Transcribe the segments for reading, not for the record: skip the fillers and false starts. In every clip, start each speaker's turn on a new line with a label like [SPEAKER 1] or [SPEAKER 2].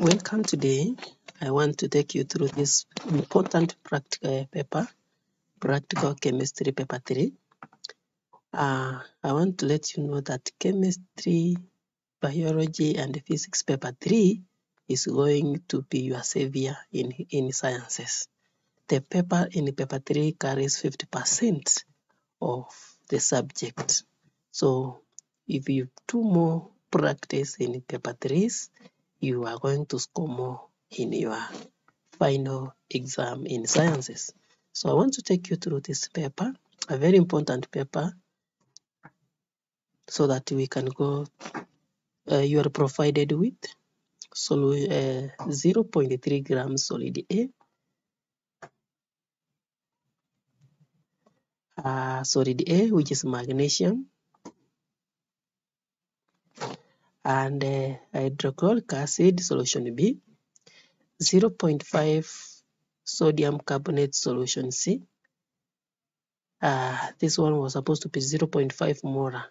[SPEAKER 1] Welcome today. I want to take you through this important practical paper, Practical Chemistry Paper 3. I want to let you know that Chemistry, Biology and Physics Paper 3 is going to be your savior in sciences. The paper in Paper 3 carries 50% of the subject. So if you do more practice in Paper 3s, you are going to score more in your final exam in sciences. So I want to take you through this paper, a very important paper, so that we can go. You are provided with 0.3 grams solid A, which is magnesium, and hydrochloric acid solution B, 0.5 sodium carbonate solution C. This one was supposed to be 0.5 molar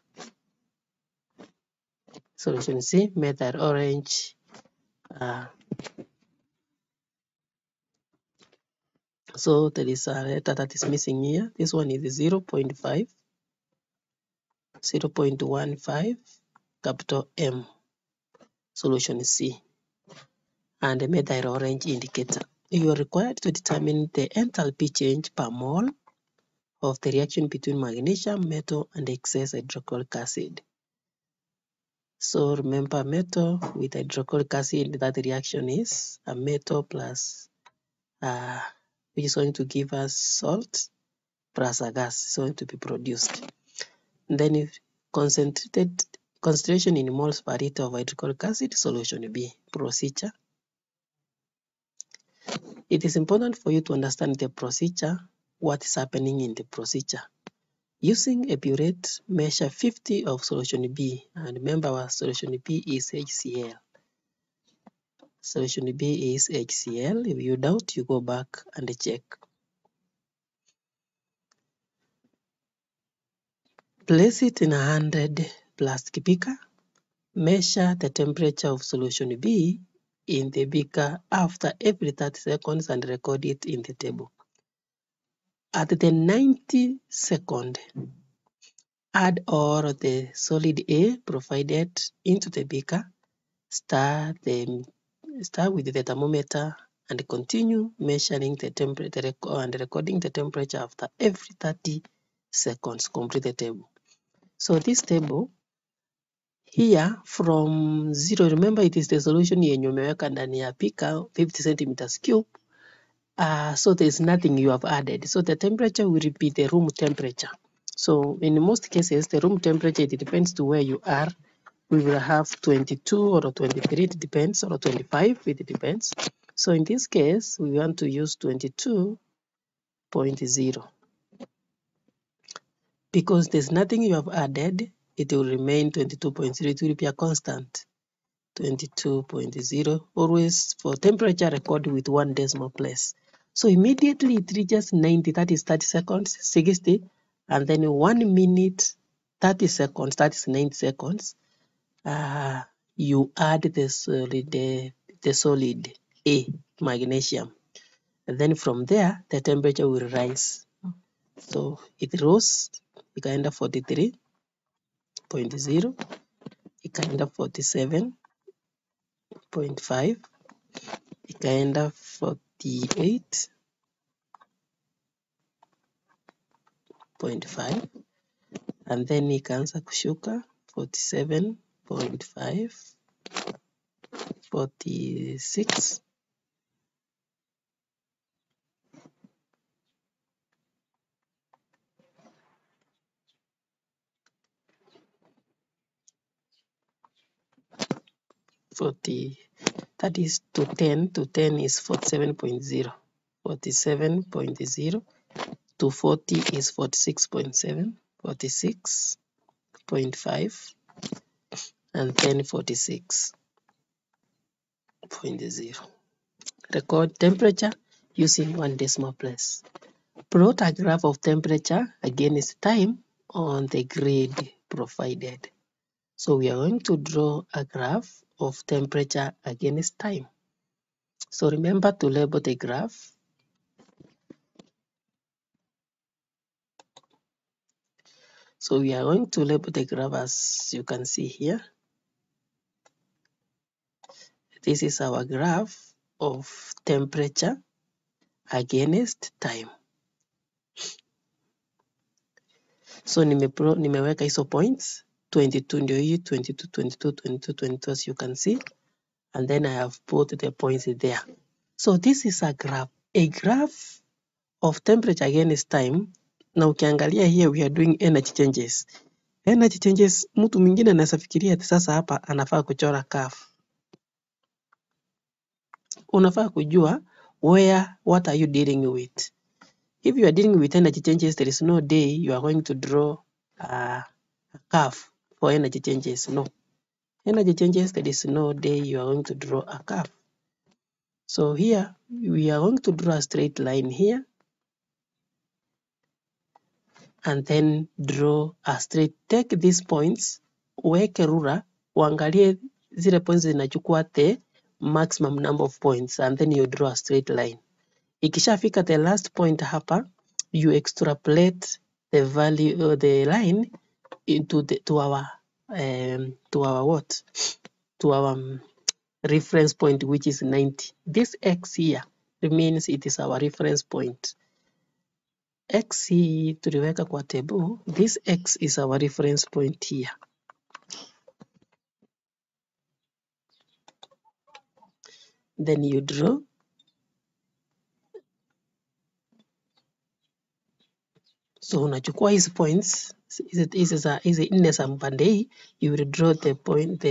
[SPEAKER 1] solution C, methyl orange. So there is a letter that is missing here. This one is 0.5, 0.15 capital M solution C, and a methyl orange indicator. You are required to determine the enthalpy change per mole of the reaction between magnesium, metal, and excess hydrochloric acid. So remember, metal with hydrochloric acid, that reaction is a metal plus, which is going to give us salt, plus a gas is going to be produced. And then if concentration in moles per liter of hydrochloric acid, solution B. Procedure. It is important for you to understand the procedure, what is happening in the procedure. Using a burette, measure 50 of solution B, and remember our solution B is HCl. Solution B is HCl. If you doubt, you go back and check. Place it in a 100 plastic beaker. Measure the temperature of solution B in the beaker after every 30 seconds and record it in the table. At the 90-second, add all the solid A provided into the beaker. Start with the thermometer and continue measuring the temperature and recording the temperature after every 30 seconds. Complete the table. So this table here from 0, remember it is the solution yenye umeweka ndani ya beaker 50 centimeters cube. So there is nothing you have added. So the temperature will be the room temperature. So in most cases, the room temperature, it depends to where you are. We will have 22 or 23, it depends, or 25, it depends. So in this case, we want to use 22.0. Because there's nothing you have added, it will remain 22.0. It will be a constant. 22.0. Always for temperature, record with 1 decimal place. So immediately it reaches 90, that is 30 seconds, 60, and then 1 minute, 30 seconds, that is 90 seconds. You add the solid A, magnesium. And then from there, the temperature will rise. So it rose, ikaenda 43.0, ikaenda 47.5, ikaenda 48.5, and then ikaanza kushuka 47.5, 46, 40, that is to 10 is 47.0, 47.0 to 40 is 46.7, 46.5, and then 46.0. Record temperature using 1 decimal place. Plot a graph of temperature against time on the grid provided. So we are going to draw a graph of temperature against time. So remember to label the graph. So we are going to label the graph as you can see here. This is our graph of temperature against time. So nimeweka hizo points 22 ndio hii 22 22 22 22 as you can see, and then I have put the points there. So this is a graph of temperature against time. Na ukiangalia here we are doing energy changes. Energy changes, mtu mwingine anaweza fikiria ati sasa hapa anafaa kuchora curve. Unafaa kujua what are you dealing with. If you are dealing with energy changes, there is no day you are going to draw a curve for energy changes. No. Energy changes, there is no day you are going to draw a curve. So here, we are going to draw a straight line here. And then draw a straight. Take these points, uweke ruler, uangalie zile points zinachukua the maximum number of points, and then you draw a straight line. Ikishafika the last point hapa, you extrapolate the value the line into to our reference point, which is 90. This x here remains, it is our reference point. X tuliweka kwa table. This x is our reference point here. Then you draw. So unachukua hizi points, hizi nne za mpande hii, you will draw the point,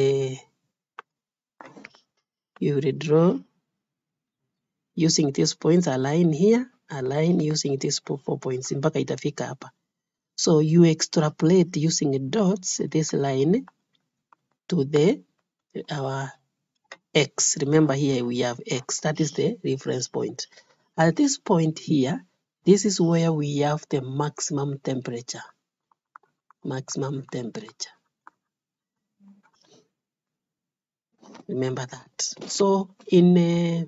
[SPEAKER 1] you will draw using these points, a line here, a line using these 4 points mpaka itafika hapa. So you extrapolate using dots this line to our x. Remember here we have x, that is the reference point. At this point here, this is where we have the maximum temperature. Maximum temperature. Remember that. So in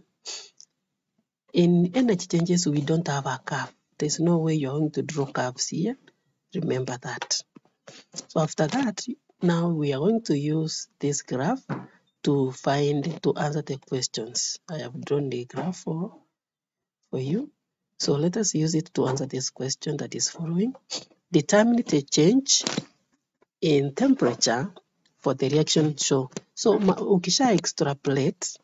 [SPEAKER 1] energy changes, we don't have a curve. There's no way you're going to draw curves here. Remember that. So after that, now we are going to use this graph to answer the questions. I have drawn the graph for you. So let us use it to answer this question that is following. Determine the change in temperature for the reaction show. So ukisha extrapolate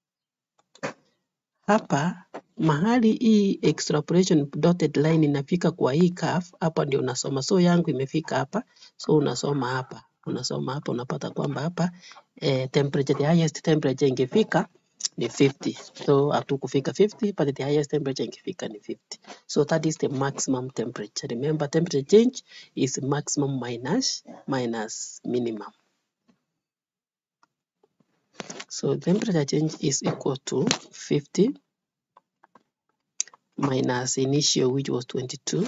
[SPEAKER 1] hapa, mahali hii extrapolation dotted line inafika kwa hii curve, hapa ndio unasoma. So yangu imefika hapa, so unasoma hapa. Unasoma hapa, unapata kwamba hapa temperature, the highest temperature ingefika ni 50. So hatukufika 50, but the highest temperature ingefika ni 50. So that is the maximum temperature. Remember, temperature change is maximum minus minimum. So temperature change is equal to 50 minus initial, which was 22.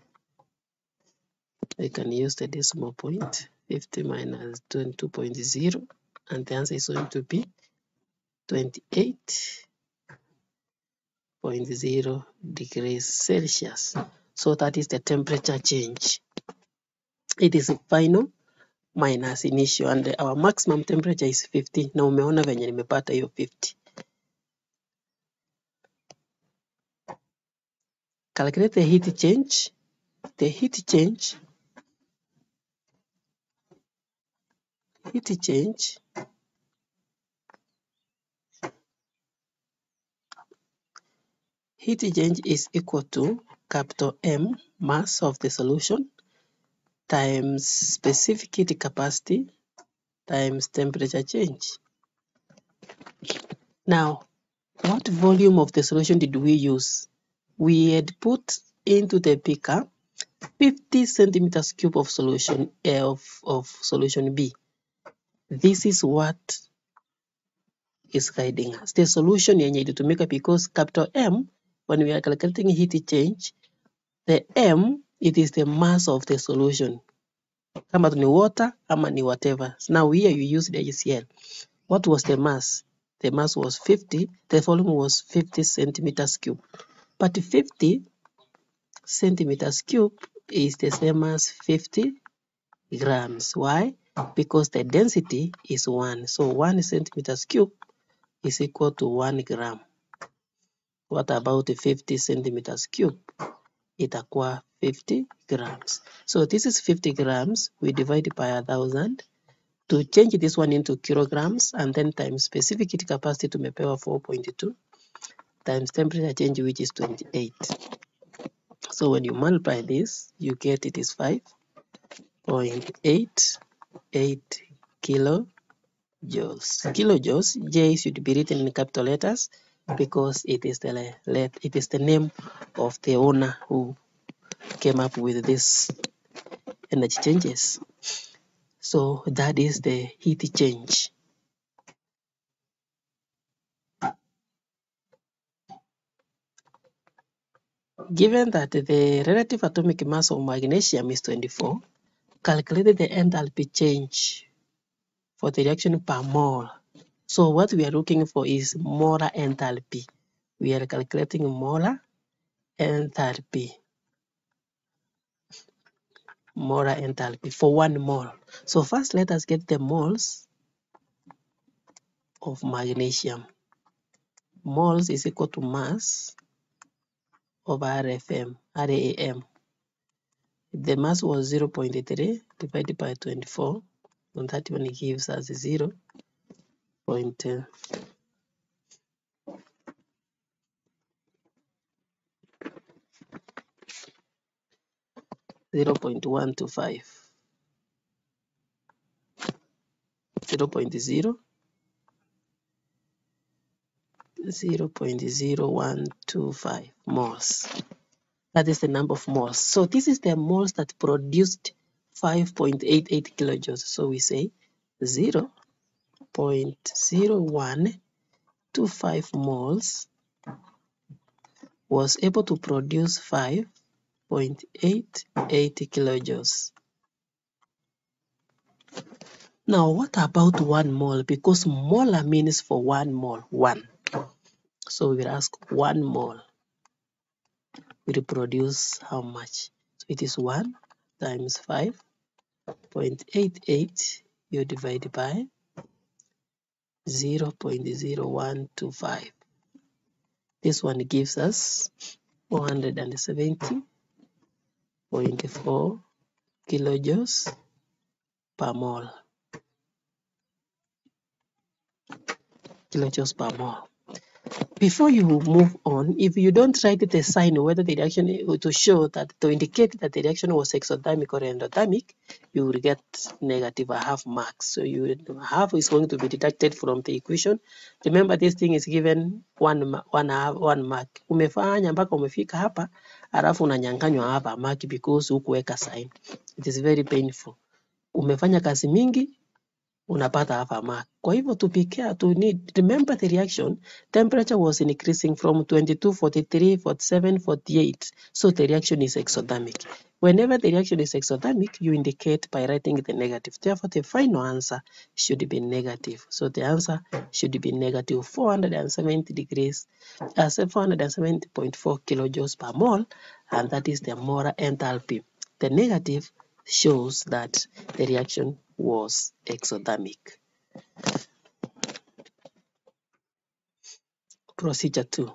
[SPEAKER 1] I can use the decimal point, 50 minus 22.0, and the answer is going to be 28.0 degrees Celsius. So that is the temperature change. It is final minus initial, and our maximum temperature is 50. Na umeona venye nimepata hiyo 50. Calculate the heat change. The heat change is equal to capital M, mass of the solution, times specific heat capacity, times temperature change. Now, what volume of the solution did we use? We had put into the beaker 50 centimeters cube of solution of solution B. This is what is guiding us. The solution yenye ilitumika, because capital M, when we are calculating heat change, the M, it is the mass of the solution. Kama ni water, ama ni whatever. Now here you use the HCl. What was the mass? the mass was 50, the volume was 50 centimeters cube. But 50 centimeters cube is the same as 50 grams. Why? Because the density is 1. So 1 centimeters cube is equal to 1 gram. What about 50 centimeters cube? Itakuwa 50 grams. So this is 50 grams. We divide it by 1,000 to change this one into kilograms, and then times specific heat capacity tumepewa 4.2 times temperature change, which is 28. So when you multiply this, you get it is 5.88 kilojoules. Kilojoules, J should be written in capital letters because it is the name of the owner who came up with this energy changes. So that is the heat change. Given that the relative atomic mass of magnesium is 24, calculate the enthalpy change for the reaction per mole. So what we are looking for is molar enthalpy. We are calculating molar enthalpy. Molar enthalpy for 1 mole. So first let us get the moles of magnesium. Moles is equal to mass over RAM. The mass was 0.3 divided by 24, and that one gives us 0.125. 0.0125 moles. That is the number of moles. So this is the moles that produced 5.88 kilojoules. So we say 0.0125 moles was able to produce 5.88 kilojoules. Now, what about 1 mole? Because molar means for 1 mole, 1. So we will ask 1 mole will produce how much? So it is 1 times 5.88, you divide by 0.0125. This one gives us 470.4 kilojoules per mole. Kilojoules per mole. Before you move on, if you don't write the sign whether the reaction to show that to indicate that the reaction was exothermic or endothermic, you will get negative half marks. So half is going to be deducted from the equation. Remember, this thing is given one mark. Umefanya mpaka umefika hapa, alafu unanyanganywa hapa mark because hukuweka sign. It is very painful. Umefanya kazi mingi, unapata half a mark. Kwa hivyo to be care, to need, remember the reaction, temperature was increasing from 22, 43, 47, 48. So the reaction is exothermic. Whenever the reaction is exothermic, you indicate by writing the negative. Therefore, the final answer should be negative. So the answer should be negative 470 degrees, 470.4 kilojoules per mole, and that is the molar enthalpy. The negative shows that the reaction was exothermic. Procedure 2.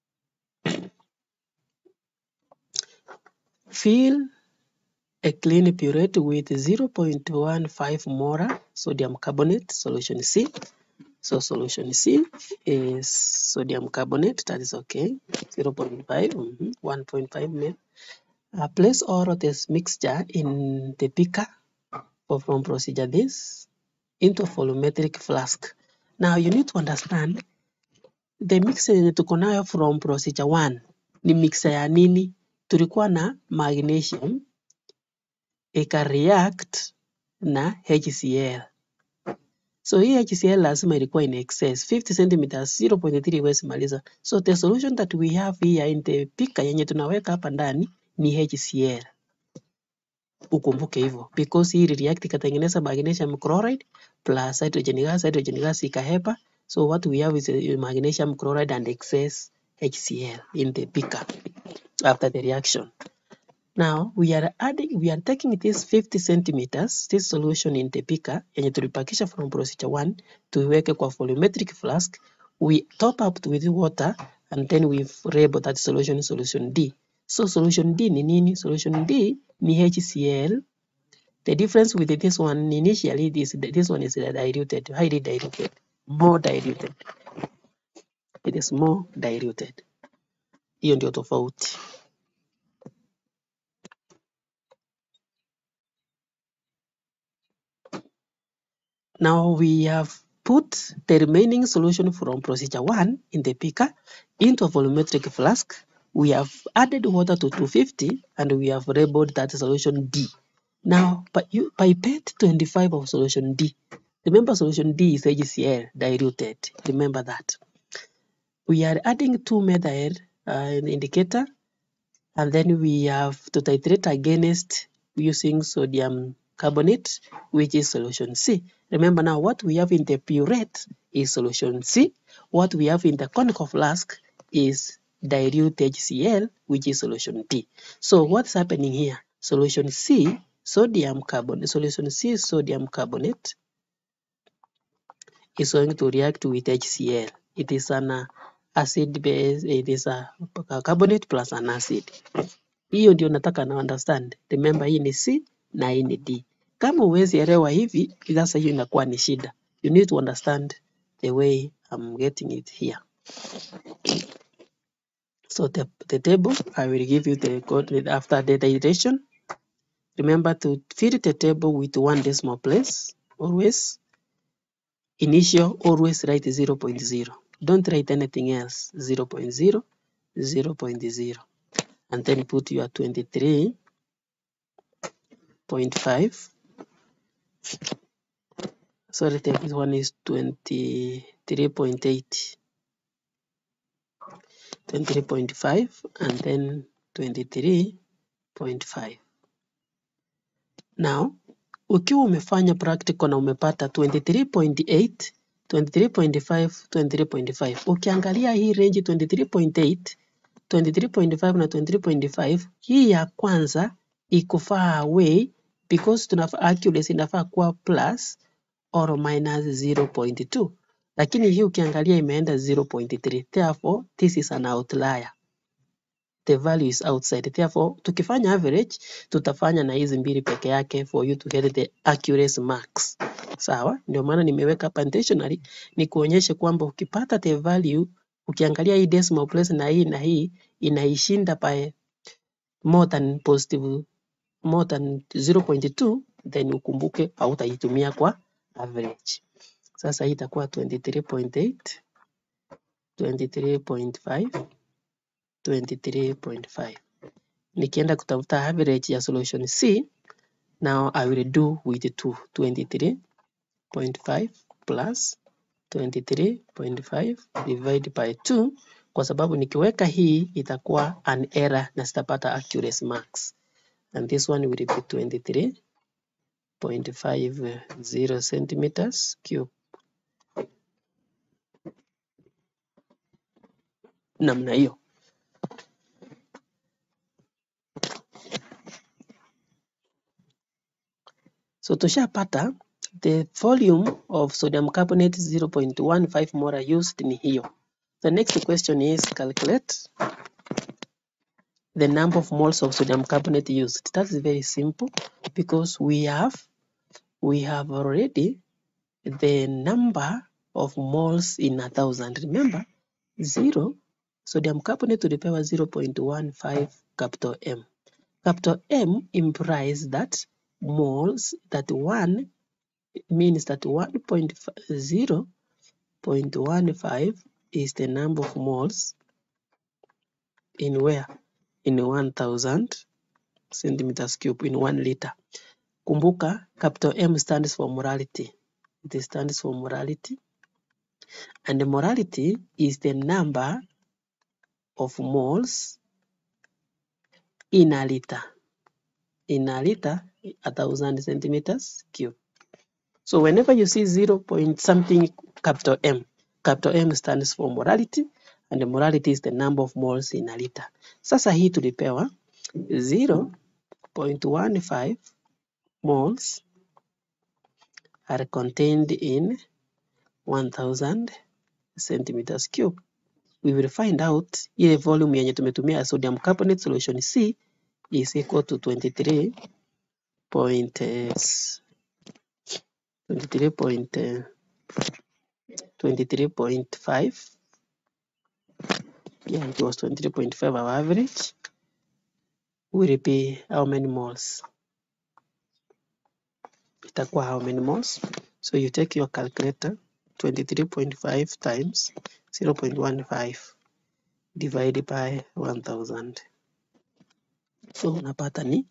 [SPEAKER 1] Fill a clean burette with 0.15 molar sodium carbonate, solution C. So solution C is sodium carbonate, that is okay, 0.5, 1.5 ml. Place all of this mixture in the beaker from procedure this into volumetric flask. Now you need to understand the mixer yenye tuko nayo from procedure 1 ni mixer ya nini? Tulikuwa na magnesium ika-react na HCl. So hii HCl lazima ilikuwa in excess 50 centimeters, 0.3 iwezi maliza. So the solution that we have here in the beaker yenye tunaweka hapa ndani ni HCl. Ukumbuke hivyo because hii react ikatengeneza magnesium chloride plus hydrogen gas ikahepa. So what we have is a magnesium chloride and excess HCl in the beaker after the reaction. Now we are taking this 50 centimeters, this solution in the beaker yenye tulipakisha from procedure 1 tuiweke kwa volumetric flask. We top up with water and then we label that solution D. So solution D ni nini? Solution D ni HCl. The difference with this one initially, this one is diluted, highly diluted, more diluted. It is more diluted. Hiyo ndio tofauti. Now we have put the remaining solution from procedure 1 in the beaker into a volumetric flask. We have added water to 250 and we have labeled that solution D. Now, pipette 25 of solution D. Remember, solution D is HCl diluted. Remember that. We are adding 2 methyl indicator, and then we have to titrate against using sodium carbonate, which is solution C. Remember now, what we have in the purette is solution C. What we have in the conical flask is dilute HCl, which is solution D. So what's happening here? Solution C, sodium carbonate, is going to react with HCl. It is an acid base, it is a carbonate plus an acid. Hiyo ndio nataka na understand. Remember, hii ni C na hii ni D. Kama huwezi elewa hivi, sasa hiyo inakuwa ni shida. You need to understand the way I'm getting it here. So the table, I will give you the code after the iteration. Remember to fill the table with 1 decimal place. Always. Initial, always write 0.0. Don't write anything else. 0.0, 0.0. And then put your 23.5. Sorry, this one is 23.8. 23.5 and then 23.5. Now, ukiwa umefanya practical na umepata 23.8, 23.5, 23.5. Ukiangalia hii range 23.8, 23.5 na 23.5, hii ya kwanza iko far away because accuracy inafaa kuwa plus or minus 0.2. Lakini hii ukiangalia imeenda 0.3. Therefore, this is an outlier. The value is outside. Therefore, tukifanya average, tutafanya na hizi mbili peke yake for you to get the accuracy marks. Sawa? Ndio maana nimeweka hapa intentionally ni kuonyesha kwamba ukipata the value, ukiangalia hii decimal place na hii inaishinda by more than 0.2, then ukumbuke hautaitumia kwa average. Sasa hii itakuwa 23.8, 23.5, 23.5. Nikienda kutafuta average ya solution C, now I will do with 2, 23.5 plus 23.5 divide by 2, kwa sababu nikiweka hii itakuwa an error na sitapata accuracy marks. And this one will be 23.50 centimeters cube. Namna hiyo. So tushapata the volume of sodium carbonate 0.15 molar used ni hiyo. The next question is calculate the number of moles of sodium carbonate used. That's very simple because we have already the number of moles in 1,000. Remember, 0 sodium carbonate tulipewa 0.15 capital M. Capital M implies that moles, that 1 means that 0.15 is the number of moles in where? In 1,000 centimeters cube, in 1 liter. Kumbuka, capital M stands for molarity. It stands for molarity. And the molarity is the number of moles in a liter. In a liter, 1,000 centimeters cube. So whenever you see 0 point something capital M, Capital M stands for molarity, and the molarity is the number of moles in a liter. Sasa hii tulipewa 0.15 moles are contained in 1000 centimeters cube. We will find out ile volume yenye tumetumia sodium carbonate solution C is equal to 23.5. Yeah, it was 23.5 our average. Will be how many moles? Itakuwa how many moles? So you take your calculator, 23.5 times 0.15 divided by 1000. So unapata ni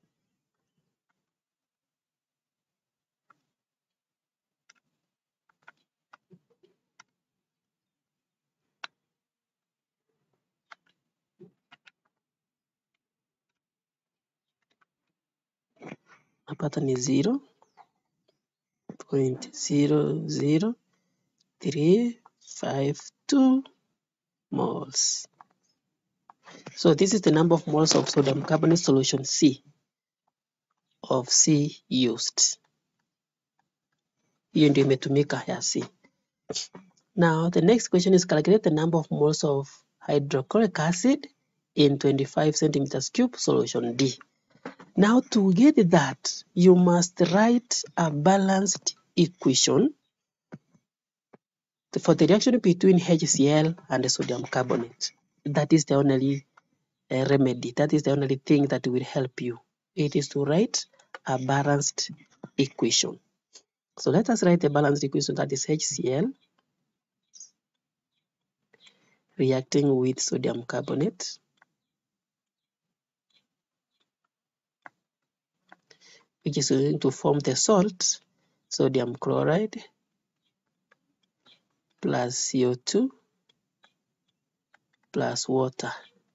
[SPEAKER 1] unapata ni 0.00352 moles. So this is the number of moles of sodium carbonate solution C used. Hiyo ndio imetumika ya C. Now the next question is calculate the number of moles of hydrochloric acid in 25 centimeters cube solution D. Now to get that, you must write a balanced equation for the reaction between HCl and the sodium carbonate. That is the only remedy. That is the only thing that will help you. It is to write a balanced equation. So let us write a balanced equation, that is HCl reacting with sodium carbonate, which is going to form the salt sodium chloride plus CO2 plus water.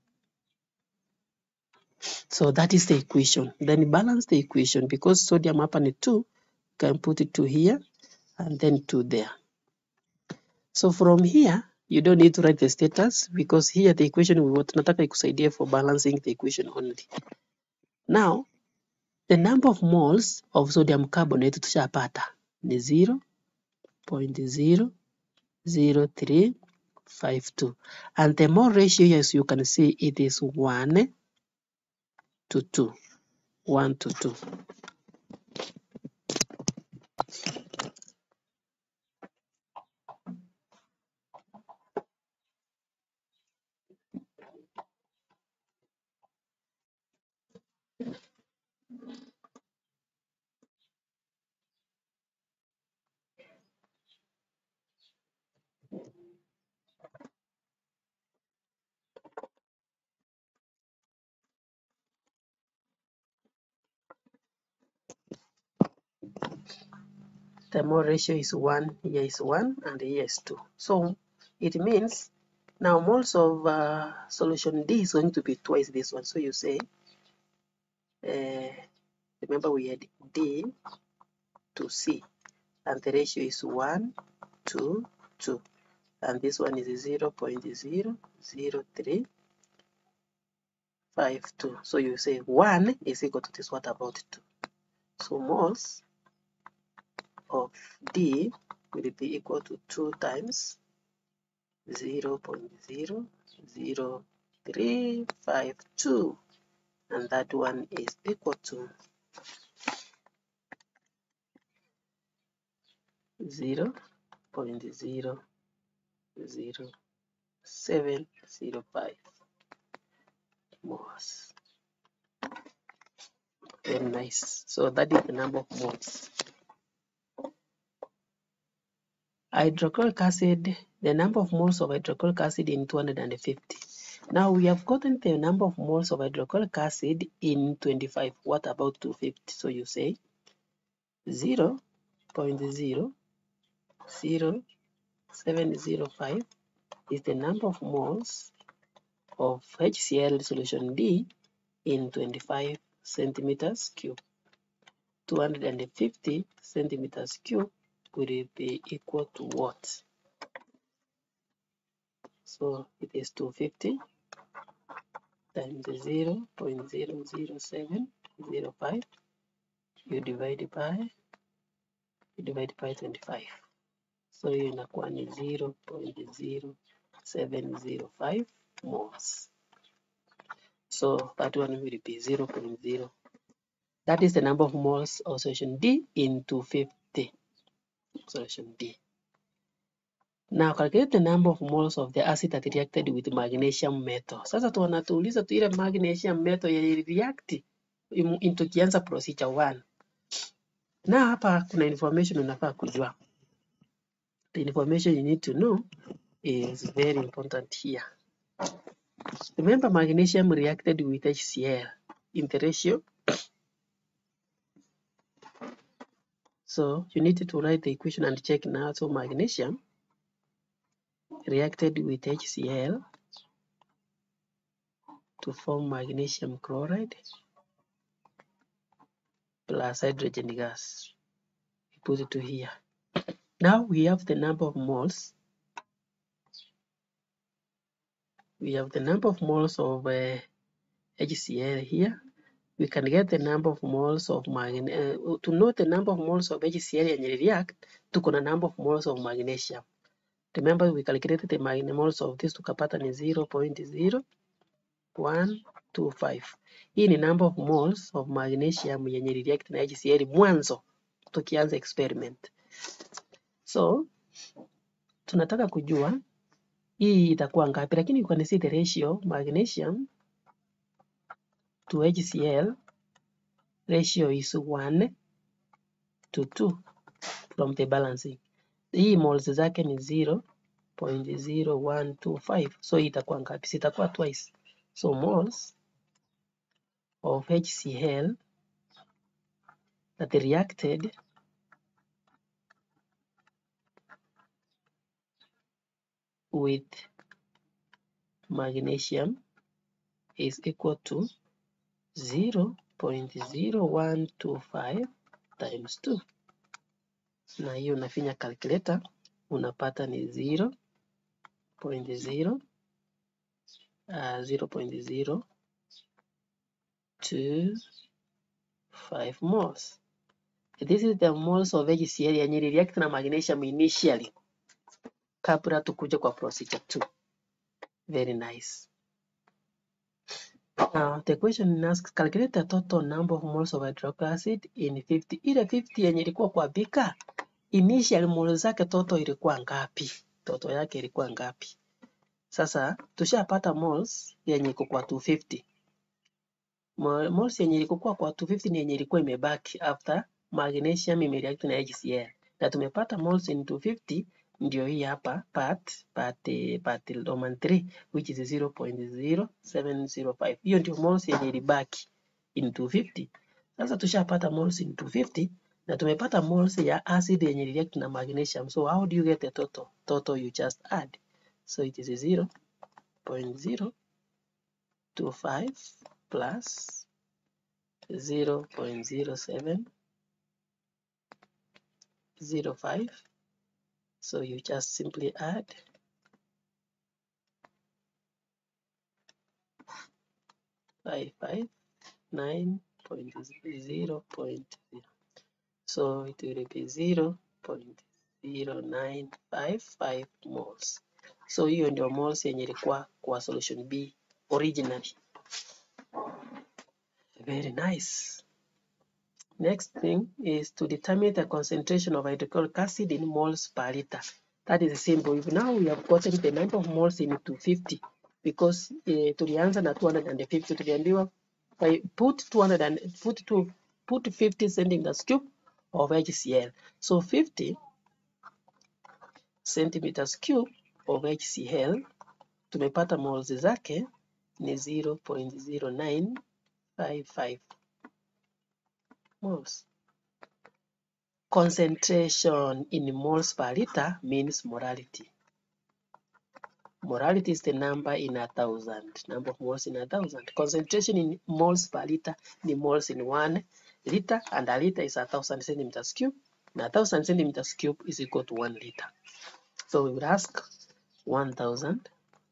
[SPEAKER 1] So that is the equation. Then balance the equation, because sodium hapa ni 2, you can put it 2 here and then 2 there. So from here, you don't need to write the status, because here the equation we want tunataka ikusaidie for balancing the equation only. Now, the number of moles of sodium carbonate tushapata ni 0.00352. And the mole ratio, as you can see, it is 1 to 2. 1 to 2. The mole ratio is 1, here is 1, and here is 2. So it means now moles of solution D is going to be twice this one. So you say, remember we had D to C, and the ratio is 1 to 2. And this one is 0.00352. So you say 1 is equal to this, what about 2? So moles of D will be equal to 2 times 0.00352, and that one is equal to 0.00705 moles. Very nice. So that is the number of moles. Hydrochloric acid, the number of moles of hydrochloric acid in 250. Now we have gotten the number of moles of hydrochloric acid in 25. What about 250? So you say 0.00705 is the number of moles of HCl solution D in 25 centimeters cube. 250 centimeters cube will be equal to what? So it is 250 times 0.00705. You divide by 25. So hiyo inakuwa ni 0.0705 moles. So that one will be 0.0. That is the number of moles of solution D in 250. Solution D. Now calculate the number of moles of the acid that reacted with magnesium metal. Sasa tunatuuliza tu ile magnesium metal yenye react into kianza procedure 1. Na hapa kuna information unafaa kujua. The information you need to know is very important here. Remember, magnesium reacted with HCl in the ratio. So you need to write the equation and check now. So magnesium reacted with HCl to form magnesium chloride plus hydrogen gas. We put it to here. Now we have the number of moles. We have the number of moles of HCl here. We can get the number of moles of magnesium. To know the number of moles of HCl and react, tuko na number of moles of magnesium. Remember, we calculated the moles of this tukapata ni 0.0125. Hii ni number of moles of magnesium yenye react na HCl mwanzo tukianza experiment. So tunataka kujua hii itakuwa ngapi, lakini you can see the ratio magnesium to HCl ratio is 1 to 2 from the balancing. Hii moles zake ni 0.0125. So hii itakuwa ngapi? Sitakuwa twice. So moles of HCl that reacted with magnesium is equal to 0.0125 times 2. Na hiyo unafinya calculator unapata ni 0.025 moles. This is the moles of HCl yenye react na magnesium initially kabla tukuje kwa procedure 2. Very nice. Now the question asks, calculate the total number of moles of hydrochloric acid in 50. Ile 50 yenye ilikuwa kwa bika, initial moles zake total ilikuwa ngapi? Total yake ilikuwa ngapi? Sasa tushapata moles yenye iko kwa 250. Moles yenye ilikuwa kwa 250 ni yenye ilikuwa imebaki after magnesium imereact na HCl. Na tumepata moles in 250 ndio hii hapa part Roman 3 which is 0.0705. Hiyo ndio moles yenye ilibaki in 250. Sasa tushapata moles in 250 na tumepata moles ya acid yenye react na magnesium. So how do you get the total? Total you just add. So it is 0.025 plus 0.0705. So you just simply add 559.0. So it will be 0.0955 moles. So hiyo ndio moles yenye ilikuwa kwa solution B originally. Very nice. Next thing is to determine the concentration of hydrochloric acid in moles per liter. That is simple. If now we have gotten the number of moles in 250 because tulianza na 250, tuliambiwa put 50 centimeters cube of HCl. So 50 centimeters cube of HCl tumepata moles zake ni 0.0955 moles. Concentration in moles per liter means molarity. Molarity is the number in 1,000. Number of moles in 1,000. Concentration in moles per liter ni moles in 1 liter, and a liter is 1,000 centimeters cube. Now 1,000 centimeters cube is equal to 1 liter. So we will ask 1,000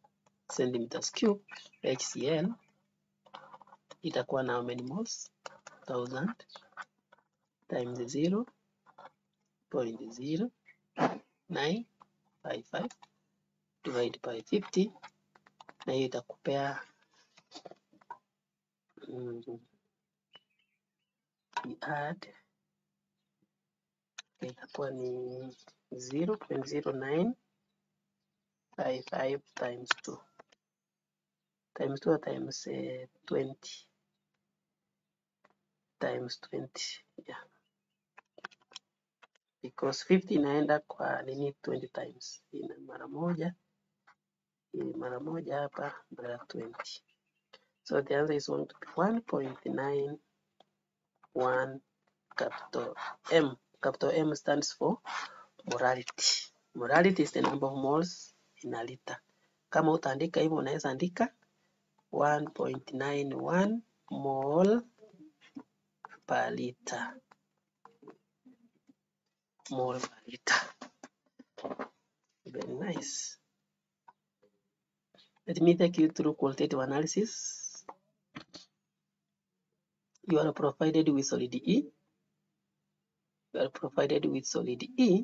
[SPEAKER 1] centimeters cube, HCl itakuwa na how many moles? 1000 times 0.0955 divided by 50, na hiyo itakupea add itakuwa ni 0.0955 times 2 times 2 times 20 times 20, yeah, because 50 inaenda kwa nini 20 times, ina mara moja, hii mara moja hapa mara 20. So the answer is going to be 1.91 capital M. Capital M stands for molarity. Molarity is the number of moles in a liter. Kama utaandika hivyo unaweza andika 1.91 mole per liter. Mole per liter. Very nice. Let me take you through qualitative analysis. You are provided with solid E. You are provided with solid E.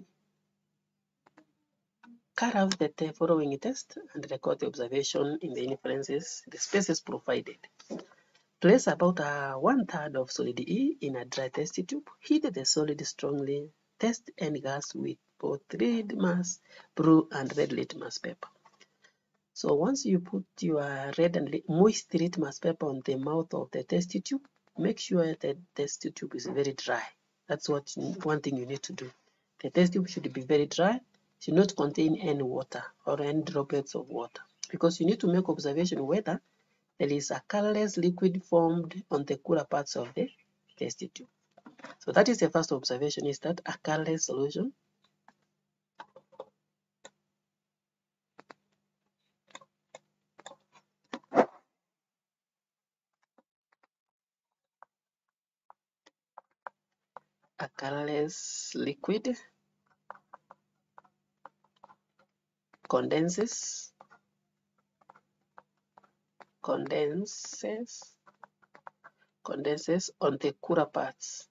[SPEAKER 1] Carry out the following test and record the observation in the inferences, the spaces provided. Place about 1/3 of solid E in a dry test tube. Heat the solid strongly. Test any gas with both litmus blue and red litmus paper. So once you put your red and moist litmus paper on the mouth of the test tube, make sure the test tube is very dry. That's one thing you need to do. The test tube should be very dry, should not contain any water or any droplets of water, because you need to make observation whether there is a colorless liquid formed on the cooler parts of the test tube. So that is the first observation, is that a colorless solution liquid condenses on the cooler parts,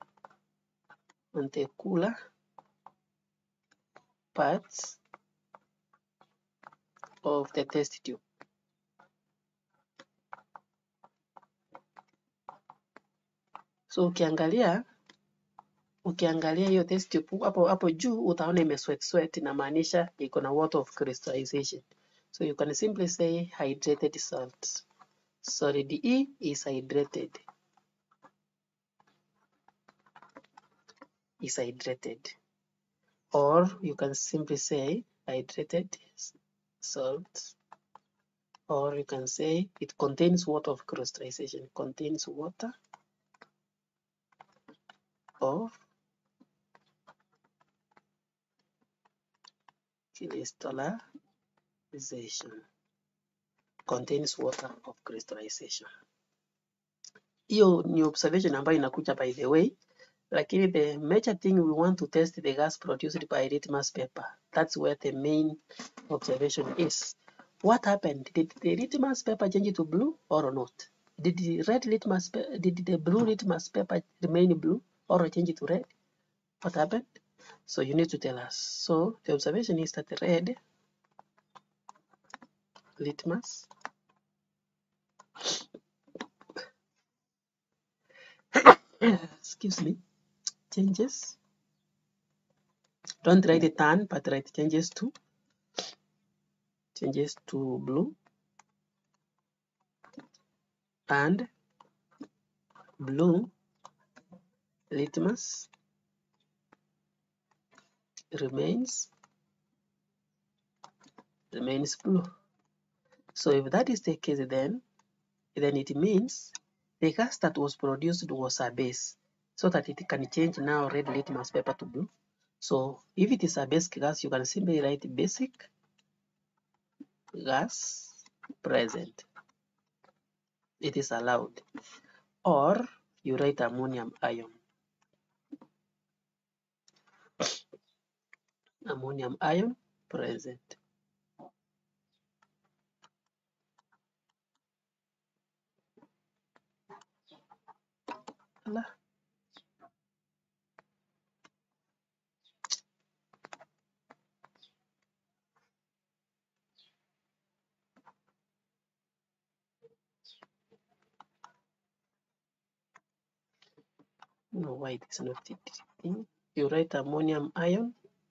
[SPEAKER 1] of the test tube. So ukiangalia hiyo test tube hapo juu utaona imesweat, inamaanisha iko na water of crystallization. So you can simply say hydrated salt. Solid E is hydrated. Or you can simply say hydrated salt. Or you can say it contains water of crystallization. Contains water of crystallization. Contains water of crystallization. Hiyo ni observation ambayo inakuja by the way, lakini the major thing we want to test the gas produced by litmus paper. That's where the main observation is. What happened? Did the litmus paper change to blue or not? Did the blue litmus paper remain blue or change to red? What happened? So you need to tell us. So the observation is that the red litmus changes. Don't write the tan, but write changes to blue, and blue litmus remains blue. So if that is the case, then it means the gas that was produced was a base, so that it can change now red litmus paper to blue. So if it is a basic gas, you can simply write basic gas present. It is allowed. Or you write ammonium ion. Ammonium ion present. No, white is not it. You write ammonium ion,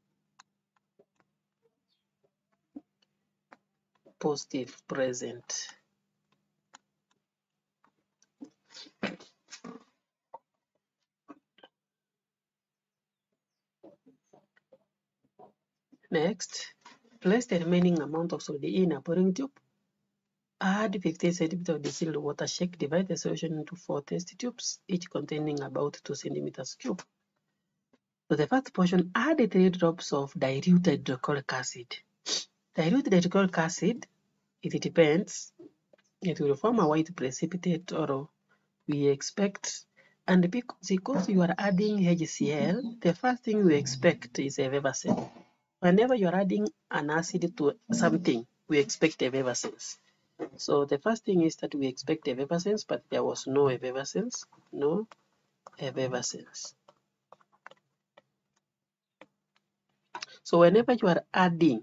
[SPEAKER 1] positive present. Next, place the remaining amount of solid in a pouring tube. Add 15 centimeters of distilled water. Shake, divide the solution into 4 test tubes, each containing about 2 centimeters cube. So the first portion, add 3 drops of diluted hydrochloric acid. Diluted hydrochloric acid, it depends. It will form a white precipitate, or we expect. And because you are adding HCl, the first thing we expect is effervescence. Whenever you are adding an acid to something, we expect effervescence. So the first thing is that we expect effervescence, but there was no effervescence. No effervescence. So whenever you are adding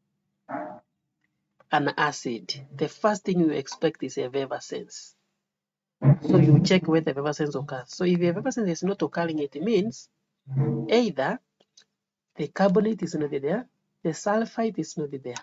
[SPEAKER 1] an acid, the first thing you expect is effervescence. So you check whether effervescence occurs. So if effervescence is not occurring, it means either the carbonate is not there, the sulfite is not there.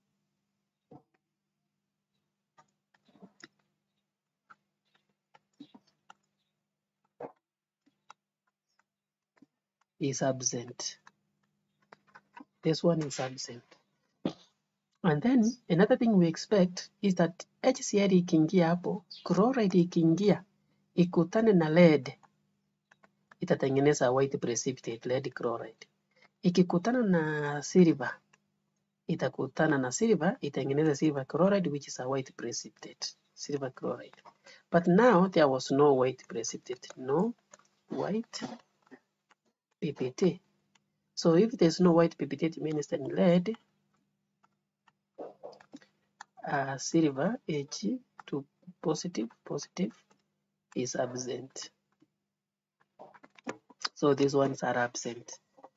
[SPEAKER 1] Is absent. This one is absent. And then another thing we expect is that HCl ikiingia hapo, chloride ikiingia, ikutane na lead, itatengeneza white precipitate, lead chloride. Ikikutana na silver, itakutana na silver, itengeneza silver chloride, which is a white precipitate, silver chloride. But now there was no white precipitate, no white PPT. So if there's no white precipitate, it means then lead, silver, Ag to positive is absent. So these ones are absent.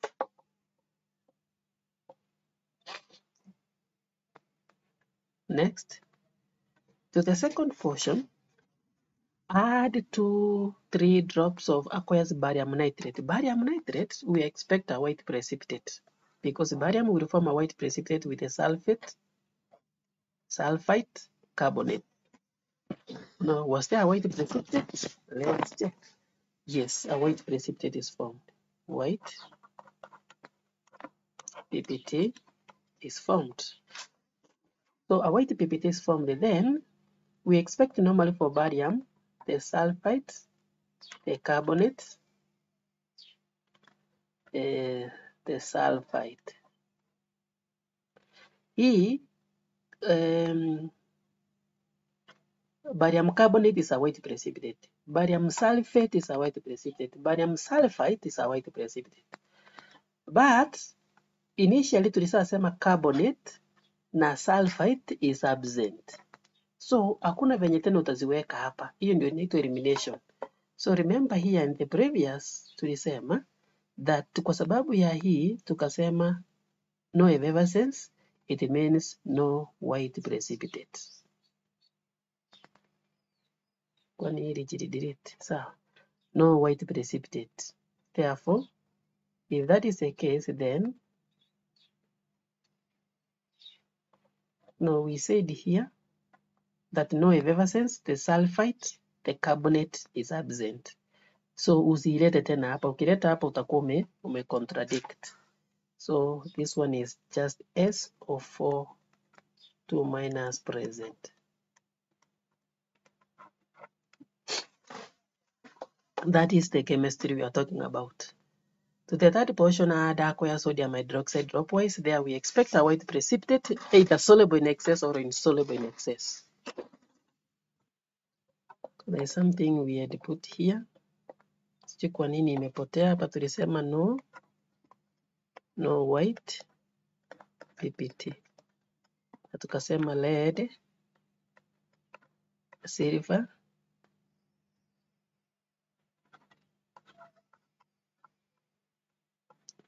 [SPEAKER 1] Next, to the second portion, add 2-3 drops of aqueous barium nitrate. Barium nitrate, we expect a white precipitate because barium will form a white precipitate with a sulfite, carbonate. Now, was there a white precipitate? Let's check. Yes, a white precipitate is formed. White PPT is formed. So a white PPT is formed. Then we expect normally for barium, the sulfite, the carbonate, the sulfite. Barium carbonate is a white precipitate. Barium sulfate is a white precipitate. Barium sulfite is a white precipitate. But initially tulisema carbonate na sulfite is absent. So hakuna venye tena utaziweka hapa. Hiyo ndio inaitwa elimination. So remember here in the previous tulisema that kwa sababu ya hii tukasema no effervescence, it means no white precipitate. Kwani hili jilidelete. Sawa. No white precipitate. Therefore, if that is the case, then no, we said here that no effervescence, the sulfite, the carbonate is absent. So usilete tena hapa. Ukileta hapa utakuwa ume-contradict. So this one is just SO4 2 minus present. That is the chemistry we are talking about. To the third portion, add aqueous sodium hydroxide dropwise. There we expect a white precipitate, either soluble in excess or insoluble in excess. There is something we had put here. Sijui kwa nini imepotea hapa, tulisema no white PPT. Na tukasema lead, silver,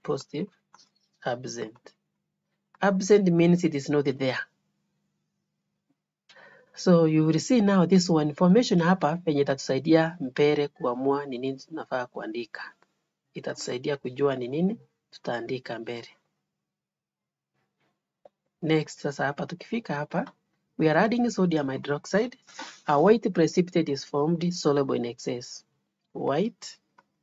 [SPEAKER 1] positive, absent. Absent means it is not there. So you will see now this one information hapa penye itatusaidia mbele kuamua ni nini tunafaa kuandika. Itatusaidia kujua ni nini tutaandika mbele. Next, sasa hapa tukifika hapa, we are adding sodium hydroxide. A white precipitate is formed soluble in excess. White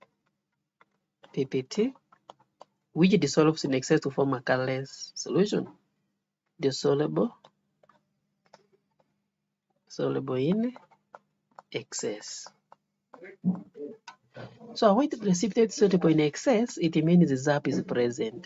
[SPEAKER 1] PPT, which dissolves in excess to form a colorless solution. Dissolvable, soluble in excess. So a white precipitate soluble in excess, it means the ZAP is present.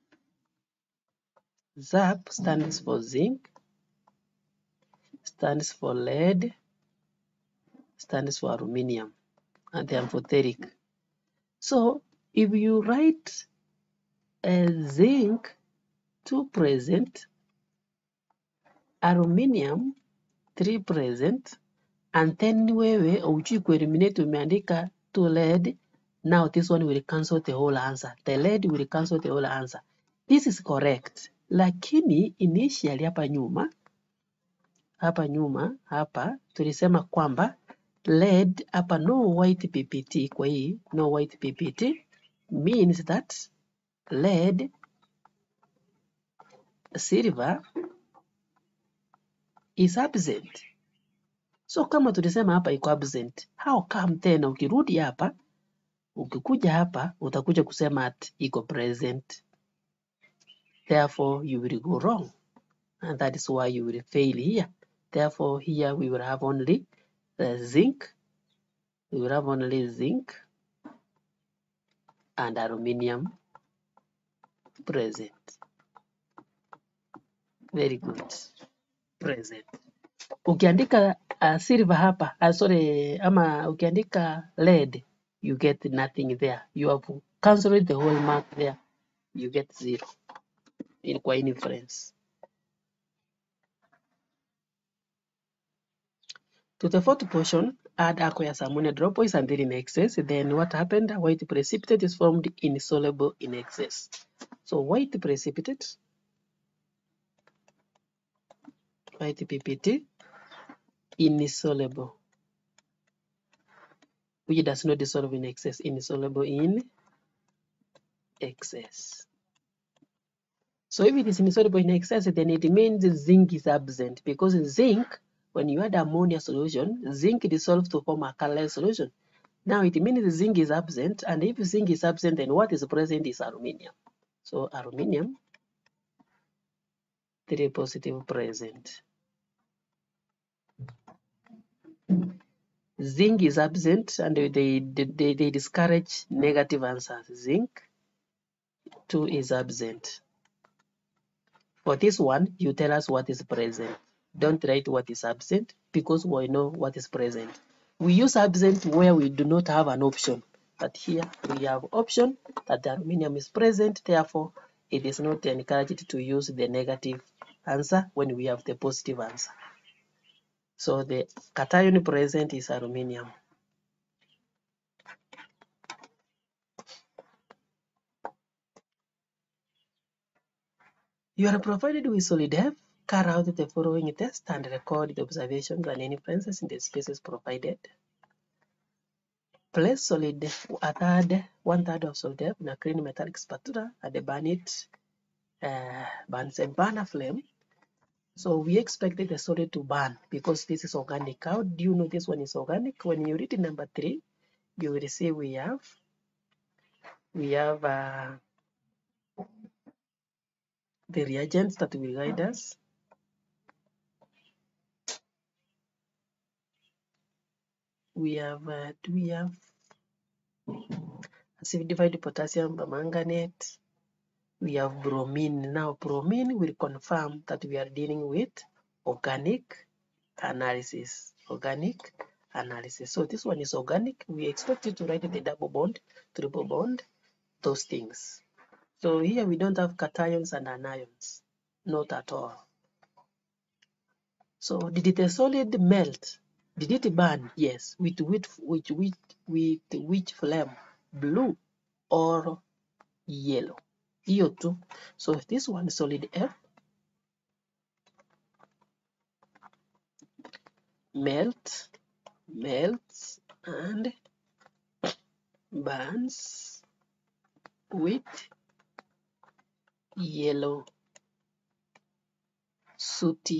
[SPEAKER 1] ZAP stands for zinc, stands for lead, stands for aluminium, and the amphoteric. So if you write zinc 2 present, aluminium 3 present, and then wewe ujui kueliminate umeandika 2 lead, now this one will cancel the whole answer. The lead will cancel the whole answer. This is correct. Lakini initially hapa tulisema kwamba lead hapa no white PPT, kwa hii no white PPT means that lead, silver is absent. So kama tulisema hapa iko absent, how come tena ukirudi hapa, ukikuja hapa utakuja kusema at iko present? Therefore you will go wrong, and that is why you will fail here. Therefore here we will have only zinc. We will have only zinc and aluminium present. Very good. Present. Ukiandika silver hapa, ama ukiandika lead, you get nothing there. You have cancelled the whole mark there. You get 0 kwa inference. To the fourth portion, add aqueous ammonia droplets until in excess. Then what happened? White precipitate is formed insoluble in excess. So white precipitate, white PPT, insoluble, which does not dissolve in excess, insoluble in excess. So if it is insoluble in excess, then it means zinc is absent, because zinc, when you add ammonia solution, zinc dissolves to form a colorless solution. Now it means zinc is absent, and if zinc is absent, then what is present is aluminium. So aluminium, 3 positive present. Zinc is absent, and they discourage negative answers. Zinc 2 is absent. For this one, you tell us what is present. Don't write what is absent, because we know what is present. We use absent where we do not have an option. But here we have option that the aluminium is present. Therefore, it is not encouraged to use the negative answer when we have the positive answer. So the cation present is aluminium. You are provided with solid F. Carry out the following test and record the observations and inferences in the spaces provided. Place solid one third of solid F in a clean metallic spatula and burn it, burn a flame. So we expected the solid to burn because this is organic. How do you know this one is organic? When you read number 3, you will see we have the reagents that will guide us. We have acidified potassium permanganate. We have bromine. Now bromine will confirm that we are dealing with organic analysis. Organic analysis. So this one is organic. We expect you to write the double bond, triple bond, those things. So here we don't have cations and anions, not at all. So did the solid melt? Did it burn? Yes. With which flame? Blue or yellow. Hiyo tu. So this one solid F melts and burns with yellow sooty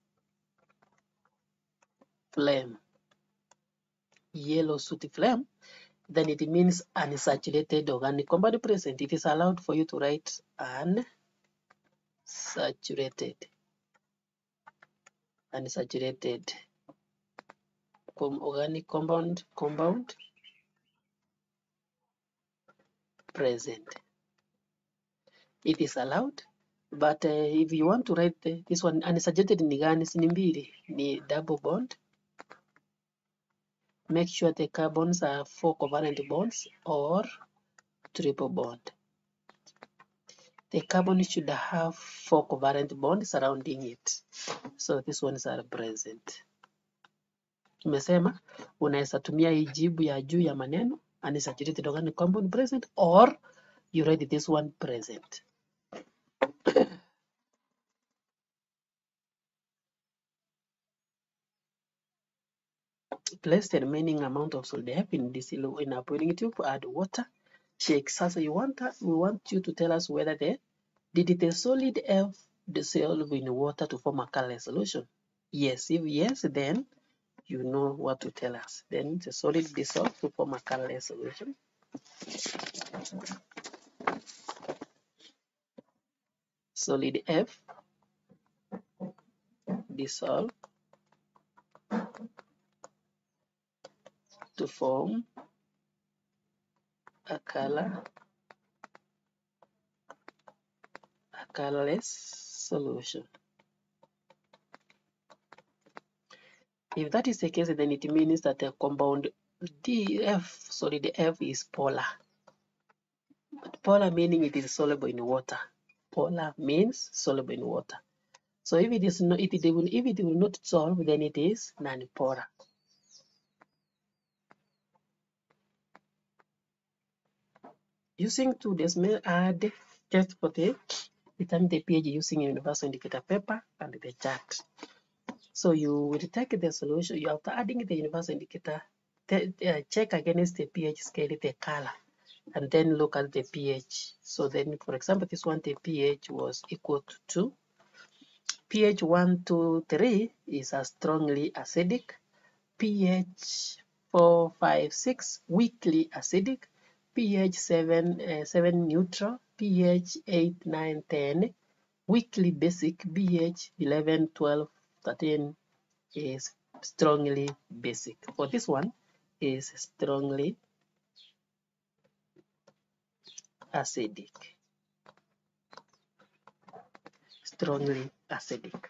[SPEAKER 1] flame. Yellow sooty flame, then it means unsaturated organic compound present. It is allowed for you to write unsaturated organic compound present. It is allowed, but if you want to write this one, unsaturated ni gani? Ni mbili, ni double bond. Make sure the carbons are 4 covalent bonds or triple bond. The carbon should have 4 covalent bonds surrounding it. So these ones are present. Tumesema unaweza tumia hii jibu ya juu ya maneno unsaturated organic compound present, or you write this one present. Place the remaining amount of solid F in this in a boiling tube. Add water. Shake. Sasa we want you to tell us whether did the solid F dissolve in water to form a colorless solution? Yes. If yes, then you know what to tell us. Then the solid dissolved to form a colorless solution. Solid F dissolved to form a colorless solution. If that is the case, then it means that the compound solid F is polar. But polar meaning it is soluble in water. Polar means soluble in water. So if it is not, if it will not dissolve, then it is non-polar. Using 2 decimal add just for determine the pH using a universal indicator paper and the chart. So you will take the solution. You after adding the universal indicator, check against the pH scale the color, and then look at the pH. So then, for example, this one the pH was equal to 2. pH 1, 2, 3 is a strongly acidic. pH 4, 5, 6 weakly acidic. pH 7, 7 neutral. pH 8, 9, 10 weakly basic. pH 11, 12, 13 is strongly basic. For this one is strongly acidic. Strongly acidic.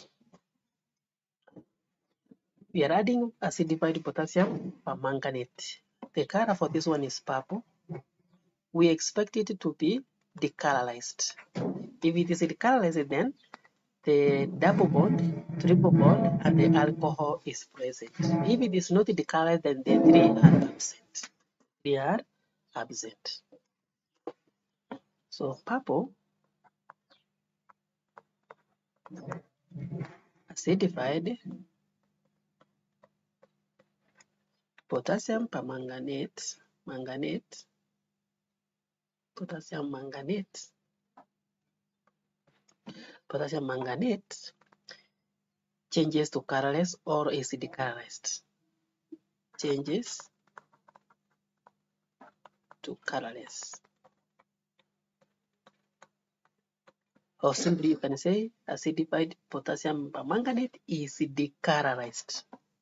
[SPEAKER 1] We are adding acidified potassium permanganate. The color for this one is purple. We expect it to be decolorized. If it is decolorized, then the double bond, triple bond, and the alcohol is present. If it is not decolorized, then the 3 are absent. They are absent. So purple, acidified potassium permanganate, potassium manganate changes to colorless or is decolorized. Changes to colorless. Or simply you can say acidified potassium permanganate is decolorized.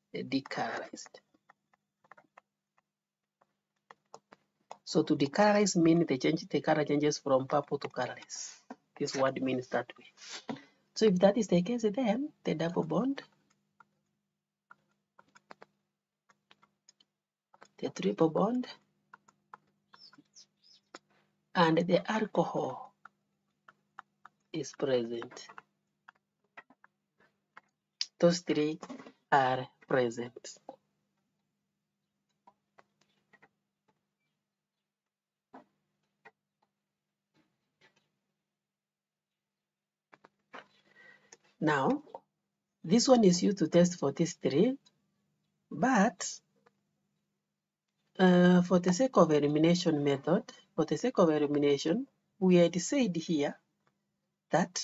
[SPEAKER 1] So to decolorize means the color changes from purple to colorless. This word means that way. So if that is the case, then the double bond, the triple bond, and the alcohol is present. Those 3 are present. Now, this one is used to test for these three, but for the sake of elimination method, we had said here that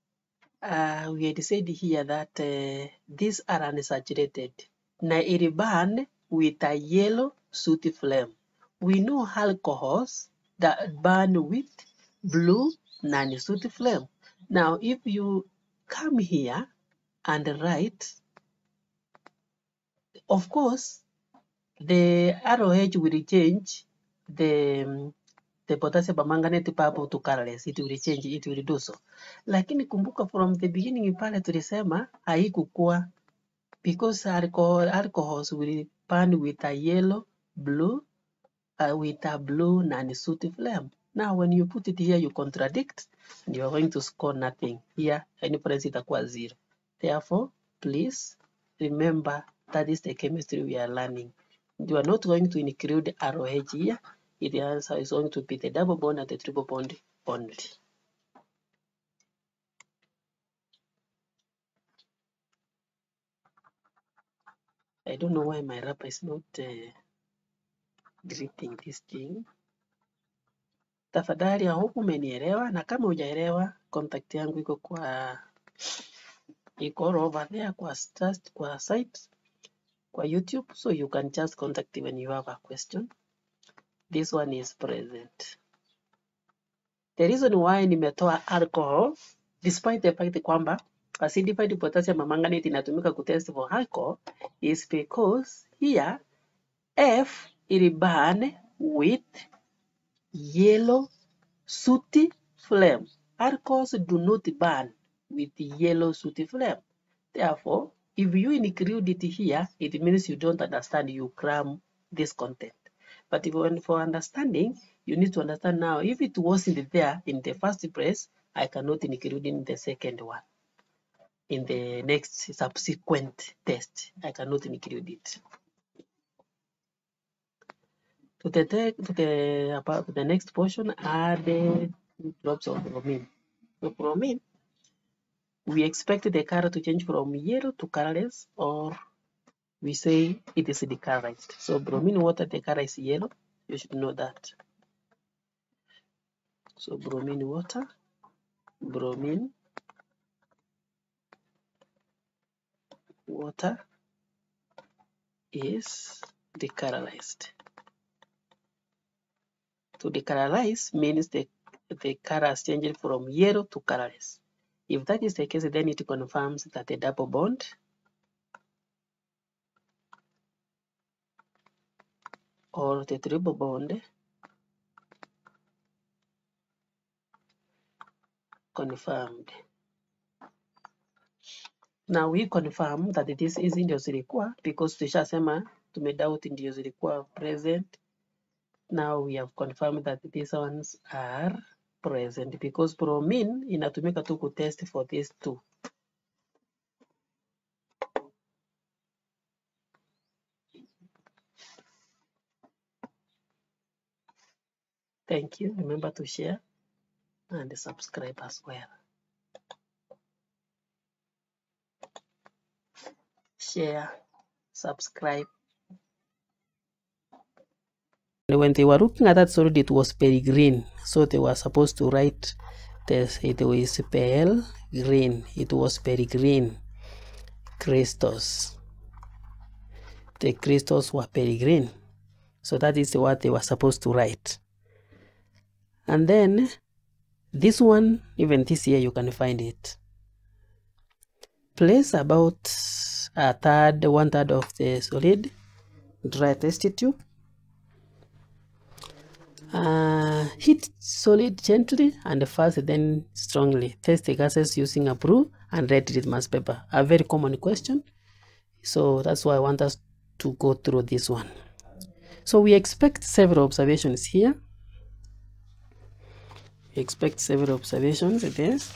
[SPEAKER 1] these are unsaturated. Na it burn with a yellow sooty flame. We know alcohols that burn with blue non-sooty flame. Now, if you come here and write, of course, the ROH will change the potassium permanganate purple to colorless. It will change, it will do so. Lakini kumbuka from the beginning pale tulisema haikukuwa, because alcohols will burn with a yellow, blue, with a blue non-sooty flame. Now when you put it here, you contradict, and you are going to score nothing. Here, any difference itakuwa 0. Therefore, please remember that is the chemistry we are learning. You are not going to include ROH here. The answer is going to be the double bond and the triple bond only. I don't know why my wrapper is not greeting this thing. Tafadhali, I hope umenielewa, na kama hujaelewa, contact yangu iko over there kwa site, kwa YouTube, so you can just contact when you have a question. This one is present. The reason why nimetoa alcohol, despite the fact kwamba acidified potassium permanganate inatumika kutest for alcohol, is because here F will burn with yellow sooty flame. Alcohols do not burn with yellow sooty flame. Therefore, if you include it here, it means you don't understand, you cram this content. But if for understanding, you need to understand now, if it wasn't there in the first place, I cannot include in the second one. In the next subsequent test, I cannot include it. To the next portion are the 2 drops of bromine. So bromine, we expect the color to change from yellow to colorless, or we say it is decolorized. So bromine water, the color is yellow. You should know that. So bromine water, bromine water is decolorized. To decolorize means the color has changed from yellow to colorless. If that is the case, then it confirms that the double bond or the triple bond confirmed. Now we confirm that this is ndio zilikuwa, because tushasema tumedoubt ndio zilikuwa present. Now we have confirmed that these ones are present because bromine inatumika tu kutest for these two. Thank you. Remember to share and subscribe as well. Share, subscribe. When they were looking at that solid, it was pale green, so they were supposed to write this. It was pale green. It was pale green crystals. The crystals were pale green, so that is what they were supposed to write. And then this one, even this year, you can find it. Place about 1/3 of the solid, dry test tube. Heat solid gently and fast, then strongly. Test the gases using a brew and red litmus paper. A very common question, so that's why I want us to go through this one. So we expect several observations here. We expect several observations at this.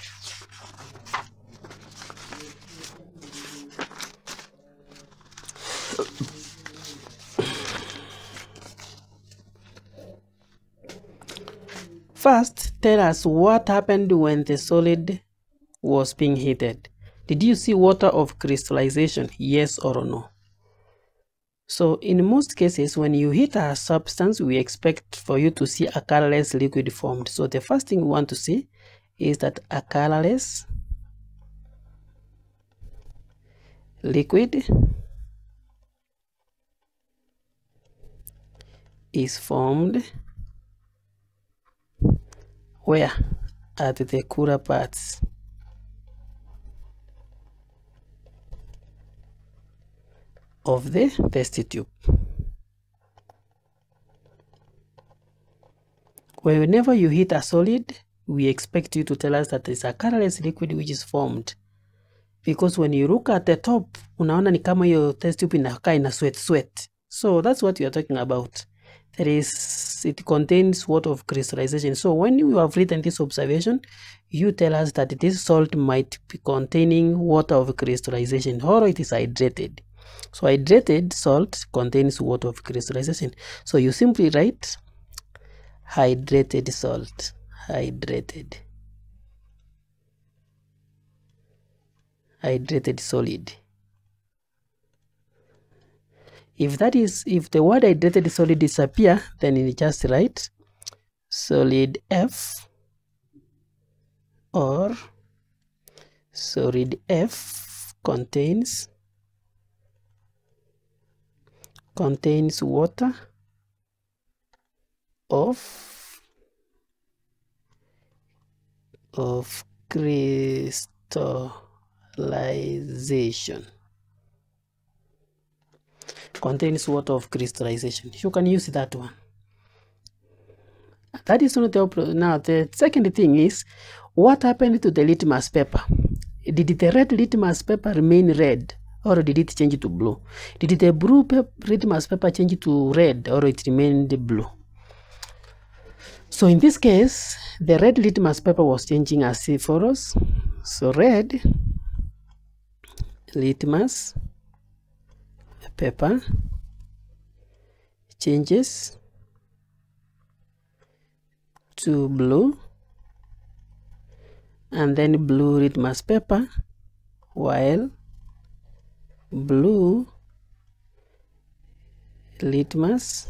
[SPEAKER 1] First, tell us what happened when the solid was being heated. Did you see water of crystallization? Yes or no? So in most cases, when you heat a substance, we expect for you to see a colorless liquid formed. So the first thing we want to see is that a colorless liquid is formed where? At the cooler parts of the test tube. Whenever you heat a solid, we expect you to tell us that it's a colorless liquid which is formed, because when you look at the top, unaona ni kama hiyo test tube inakaa ina sweat. So that's what we are talking about. It contains water of crystallization. So when you have written this observation, you tell us that this salt might be containing water of crystallization, or it is hydrated. So hydrated salt contains water of crystallization. So you simply write hydrated salt, hydrated solid. If the word hydrated solid disappear, then you just write solid F, or solid F contains water of crystallization. Contains water of crystallization. You can use that one. That is not the problem. Now the second thing is, what happened to the litmus paper? Did the red litmus paper remain red, or did it change to blue? Did the blue litmus paper change to red, or it remained blue? So in this case, the red litmus paper was changing as follows. So red litmus paper changes to blue, and then blue litmus paper, while blue litmus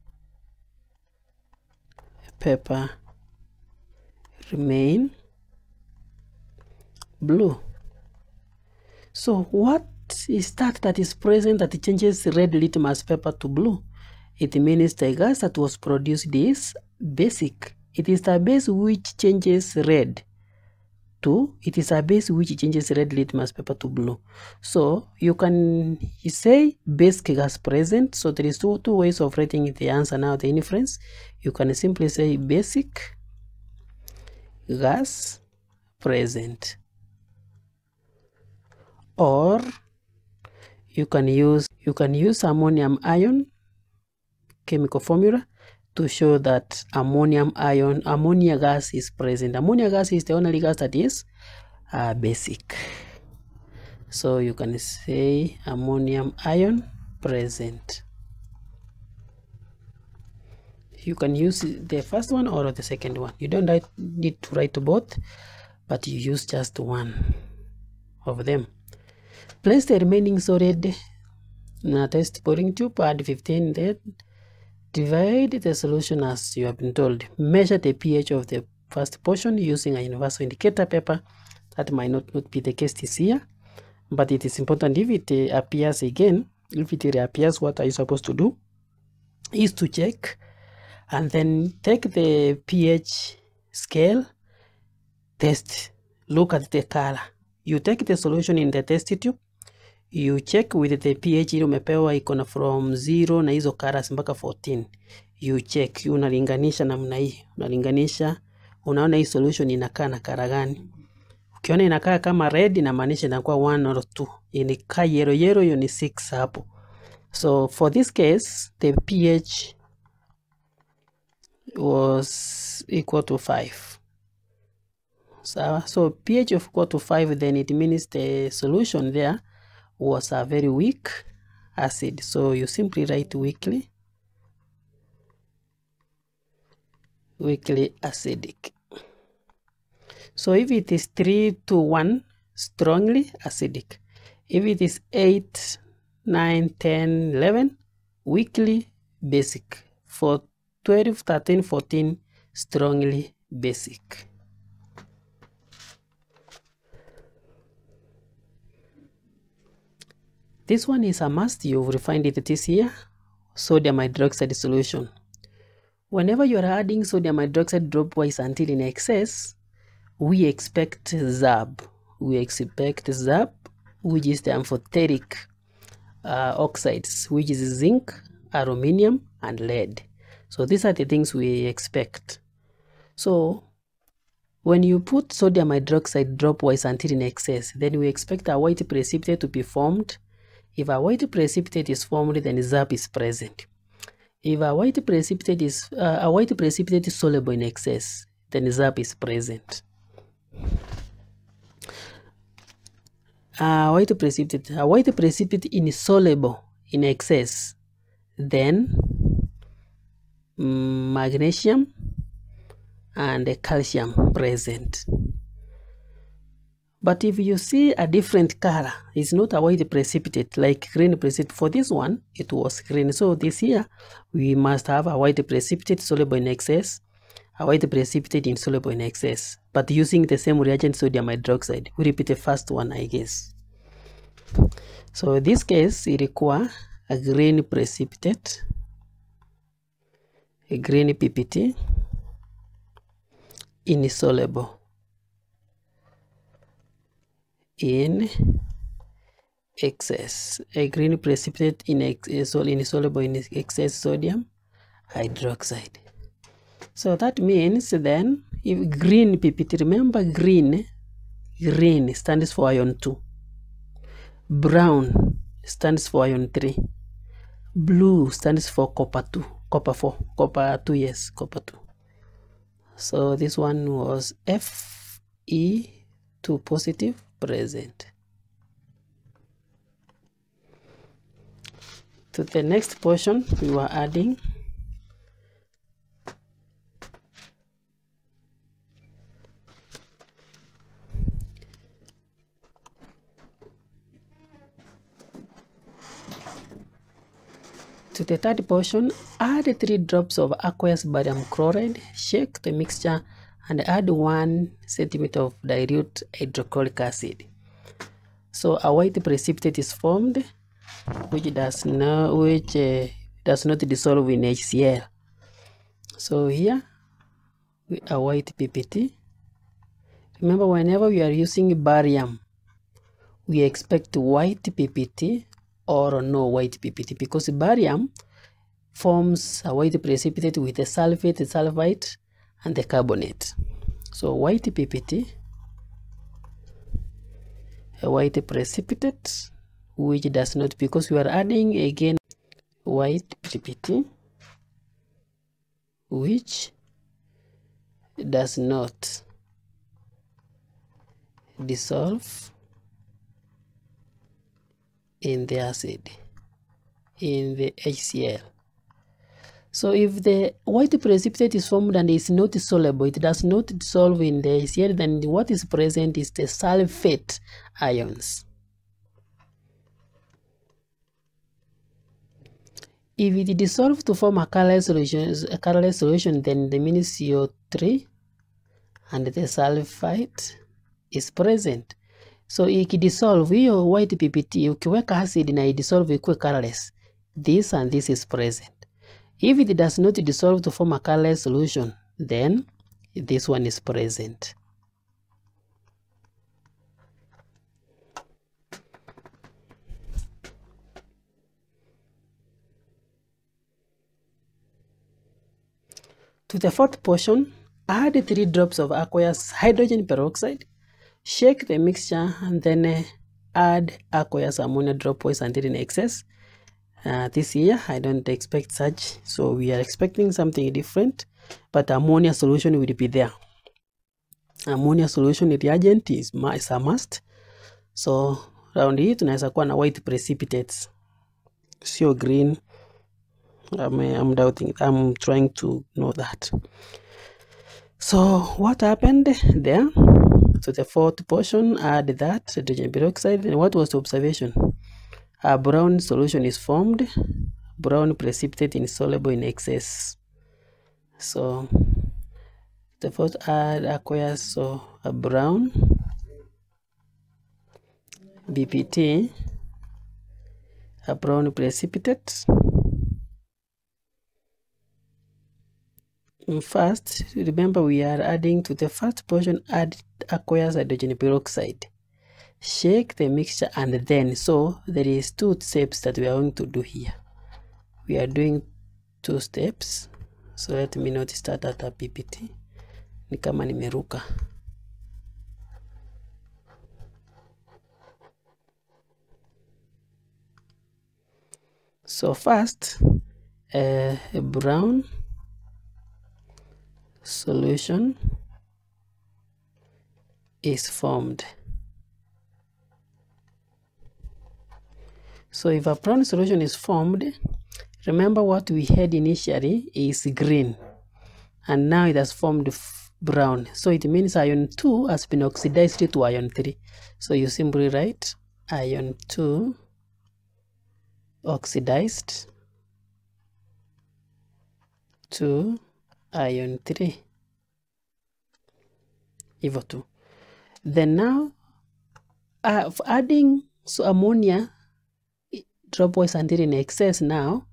[SPEAKER 1] paper remain blue. So what is that is present that changes red litmus paper to blue? It means the gas that was produced is basic. It is the base which changes red to, it is a base which changes red litmus paper to blue. So you can say basic gas present. So there is two ways of writing the answer now, the inference. You can simply say basic gas present, or you can use ammonium ion chemical formula to show that ammonia gas is present. Ammonia gas is the only gas that is basic. So you can say ammonium ion present. You can use the first one or the second one. You don't need to write both, but you use just one of them. Place the remaining solid in a test pouring tube, add 15 there. Divide the solution as you have been told. Measure the pH of the first portion using a universal indicator paper. That might not be the case this year, but it is important. If it appears again, if it reappears, what are you supposed to do? Is to check and then take the pH scale, test, look at the color. You take the solution in the test tube, you check with the pH ile umepewa iko from 0 na hizo colors mpaka 14. You check, unalinganisha namna hii. Unalinganisha, unaona hii solution inakaa na color gani. Ukiona inakaa kama red, inamaanisha inakuwa 1 or 2. Inakaa yellow, hiyo ni 6 hapo. So for this case, the pH was equal to 5. So pH of equal to 5, then it means the solution there was a very weak acid. So you simply write weakly acidic. So if it is 3 to 1, strongly acidic. If it is 8, 9, 10, 11, weakly basic. For 12, 13, 14, strongly basic. This one is a must. You've refined it this year. Sodium hydroxide solution. Whenever you are adding sodium hydroxide dropwise until in excess, we expect ZAB. We expect ZAB, which is the amphoteric oxides, which is zinc, aluminium, and lead. So these are the things we expect. So when you put sodium hydroxide dropwise until in excess, then we expect a white precipitate to be formed. If a white precipitate is formed, then ZAB is present. If a white precipitate is soluble in excess, then ZAB is present. A white precipitate insoluble in excess, then magnesium and calcium present. But if you see a different color, it's not a white precipitate like green precipitate. For this one, it was green. So this year, we must have a white precipitate soluble in excess, a white precipitate insoluble in excess, but using the same reagent, sodium hydroxide. We repeat the first one, I guess. So in this case, it requires a green precipitate, a green PPT, insoluble in excess, a green precipitate insoluble in excess sodium hydroxide. So that means then, if green PPT, remember green stands for ion 2, brown stands for ion 3, blue stands for copper 2, copper 2, copper 2. So this one was Fe2 positive present. To the next portion, we were adding to the third portion, add 3 drops of aqueous barium chloride, shake the mixture, and add 1 centimeter of dilute hydrochloric acid. So a white precipitate is formed, which does not dissolve in HCl. So here, a white PPT. Remember, whenever we are using barium, we expect white PPT or no white PPT, because barium forms a white precipitate with the sulfate, the sulfite, and the carbonate. So white PPT, a white precipitate, which does not, because we are adding again white PPT, which does not dissolve in the acid, in the HCl. So if the white precipitate is formed and is not soluble, it does not dissolve in the HCl, then what is present is the sulfate ions. If it dissolves to form a colorless solution, then the means CO3 and the sulfite is present. So ikidissolve hiyo white PPT, ukiweka acid na idissolve ikuwe colorless, this and this is present. If it does not dissolve to form a colorless solution, then this one is present. To the fourth portion, add 3 drops of aqueous hydrogen peroxide, shake the mixture, and then add aqueous ammonia dropwise until in excess. This year, I don't expect such, so we are expecting something different, but ammonia solution will be there. Ammonia solution reagent is a must. So round hii tunaweza kuwa na white precipitates, sio green. I'm doubting, I'm trying to know that. So what happened there? to the fourth portion, add that hydrogen peroxide. And what was the observation? A brown solution is formed, brown precipitate insoluble in excess. So the fourth aqueous, so a brown BPT, a brown precipitate. First, remember we are adding to the first portion, add aqueous hydrogen peroxide. Shake the mixture and then, so there is 2 steps that we are going to do here. We are doing 2 steps. So let me not start at a PPT. Ni kama nimeruka. So first, a brown solution is formed. So if a brown solution is formed, remember what we had initially is green, and now it has formed brown. So it means ion 2 has been oxidized to ion 3. So you simply write ion 2 oxidized to ion 3. Equal to. Then now, adding ammonia dropwise until in excess, now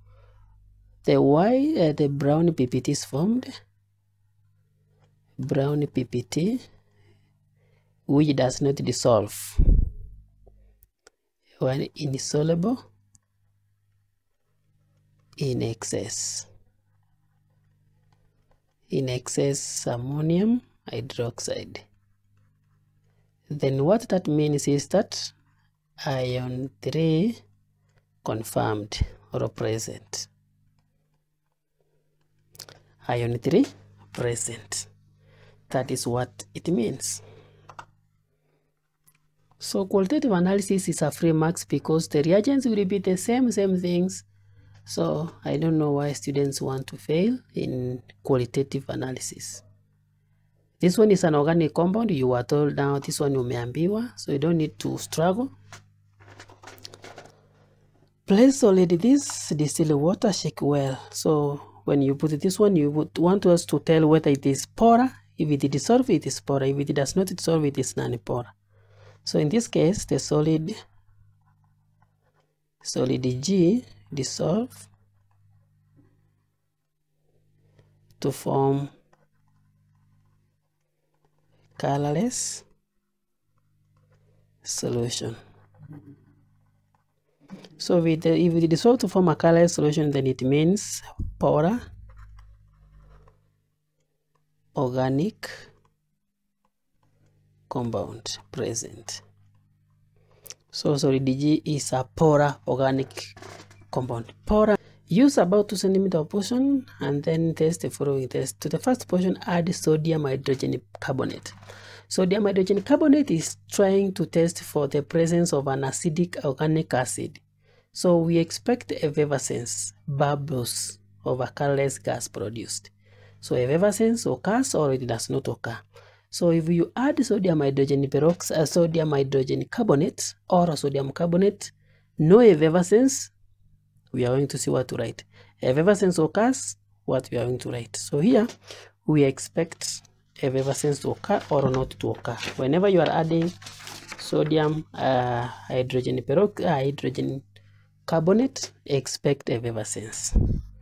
[SPEAKER 1] the brown PPT is formed. Brown PPT, which does not dissolve when insoluble in excess. In excess ammonium hydroxide. Then what that means is that ion 3 confirmed or present. Ion 3 present. That is what it means. So qualitative analysis is a free marks because the reagents will be the same things. So I don't know why students want to fail in qualitative analysis. This one is an organic compound. You are told now this one umeambiwa, so you don't need to struggle. Place already this distilled water, shake well. So when you put this one, you would want us to tell whether it is polar. If it dissolves, it is polar. If it does not dissolve, it is non-polar. So in this case, the solid G dissolve to form colorless solution. So if it dissolve to form a colorless solution, then it means polar organic compound present. So solid G is a polar organic compound. Polar. Use about 2 cm of portion and then test the following test. To the first portion, add sodium hydrogen carbonate. Sodium hydrogen carbonate is trying to test for the presence of an acidic organic acid. So we expect effervescence, bubbles of a colorless gas produced. So effervescence occurs or it does not occur. So if you add sodium hydrogen peroxide, sodium hydrogen carbonate or sodium carbonate, no effervescence, we are going to see what to write. Effervescence occurs, what we are going to write. So here we expect effervescence to occur or not to occur. Whenever you are adding sodium hydrogen peroxide, hydrogen carbonate, expect effervescence.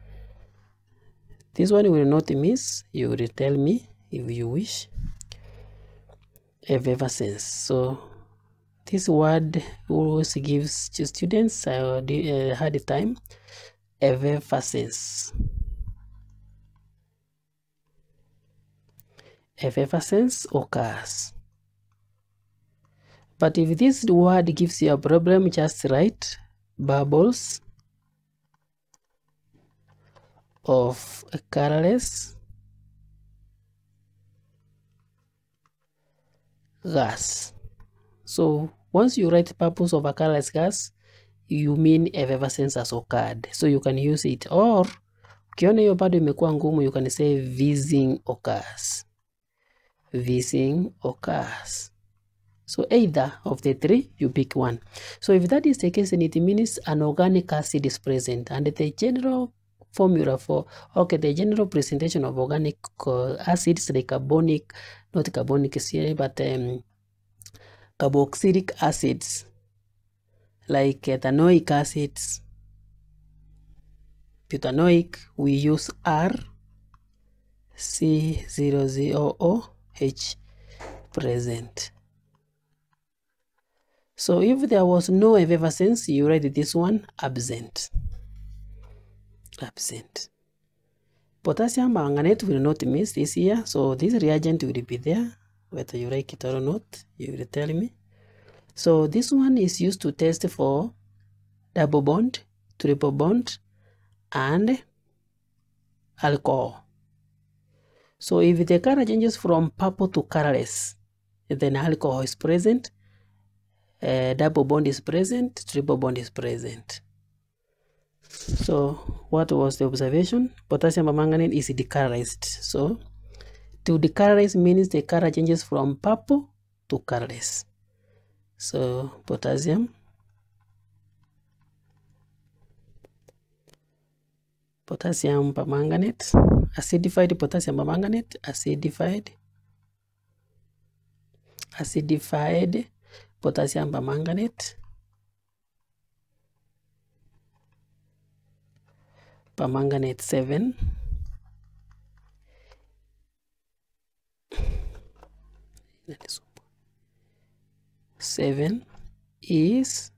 [SPEAKER 1] This one will not miss. You will tell me if you wish. Effervescence. So this word always gives to students a hard time. Effervescence. Effervescence occurs. But if this word gives you a problem, just write bubbles of a colorless gas. So once you write bubbles of a colorless gas, you mean effervescence has occurred. So you can use it, or ukiona hiyo bado imekuwa ngumu, you can say fizzing occurs. Fizzing occurs. So either of the three, you pick one. So if that is the case, then it means an organic acid is present. And the general formula for, okay, the general presentation of organic acids, like carbonic, not carbonic, but carboxylic acids, like ethanoic acids, butanoic, we use RC00OH present. So if there was no effervescence, you write this one absent. Absent. Potassium manganate will not miss this here, so this reagent will be there, whether you like it or not, you will tell me. So this one is used to test for double bond, triple bond, and alcohol. So if the color changes from purple to colorless, then alcohol is present, double bond is present, triple bond is present. So what was the observation? Potassium permanganate is decolorized. So to decolorize means the color changes from purple to colorless. So potassium permanganate, acidified potassium permanganate, acidified potassium permanganate, permanganate 7, is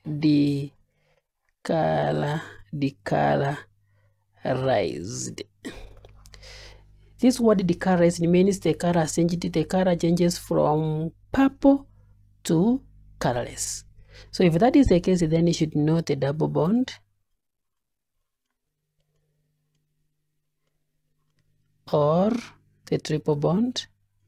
[SPEAKER 1] decolorized. This word decolorized means the color changes from purple to colorless. So if that is the case, then you should note the double bond or the triple bond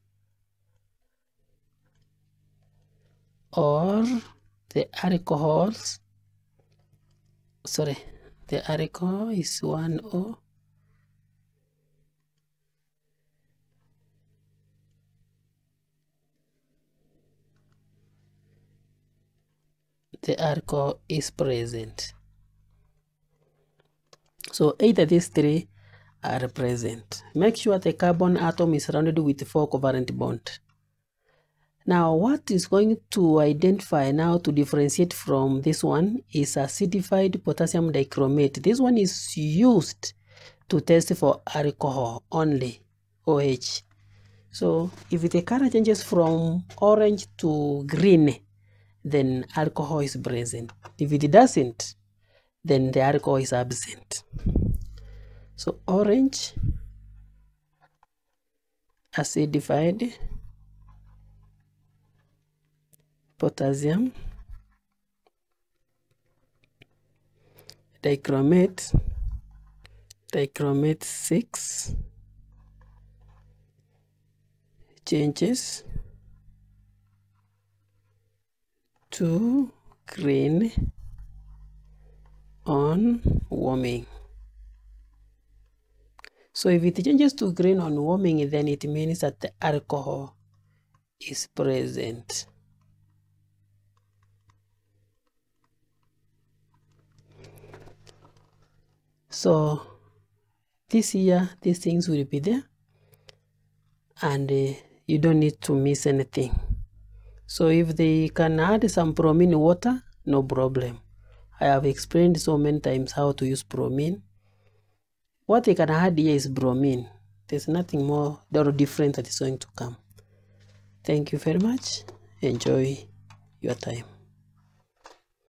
[SPEAKER 1] or the alcohols. Sorry, the alcohol is 1O. The alcohol is present. So either these three are present. Make sure the carbon atom is surrounded with 4 covalent bonds. Now what is going to identify now to differentiate from this one is acidified potassium dichromate. This one is used to test for alcohol only, OH. So if the color changes from orange to green, then alcohol is present. If it doesn't, then the alcohol is absent. So orange, acidified potassium dichromate 6 changes to green on warming. So if it changes to green on warming, then it means that the alcohol is present. So this here, these things will be there, and you don't need to miss anything. So if they can add some bromine water, no problem. I have explained so many times how to use bromine. What they can add here is bromine. There's nothing more or different that is going to come. Thank you very much. Enjoy your time.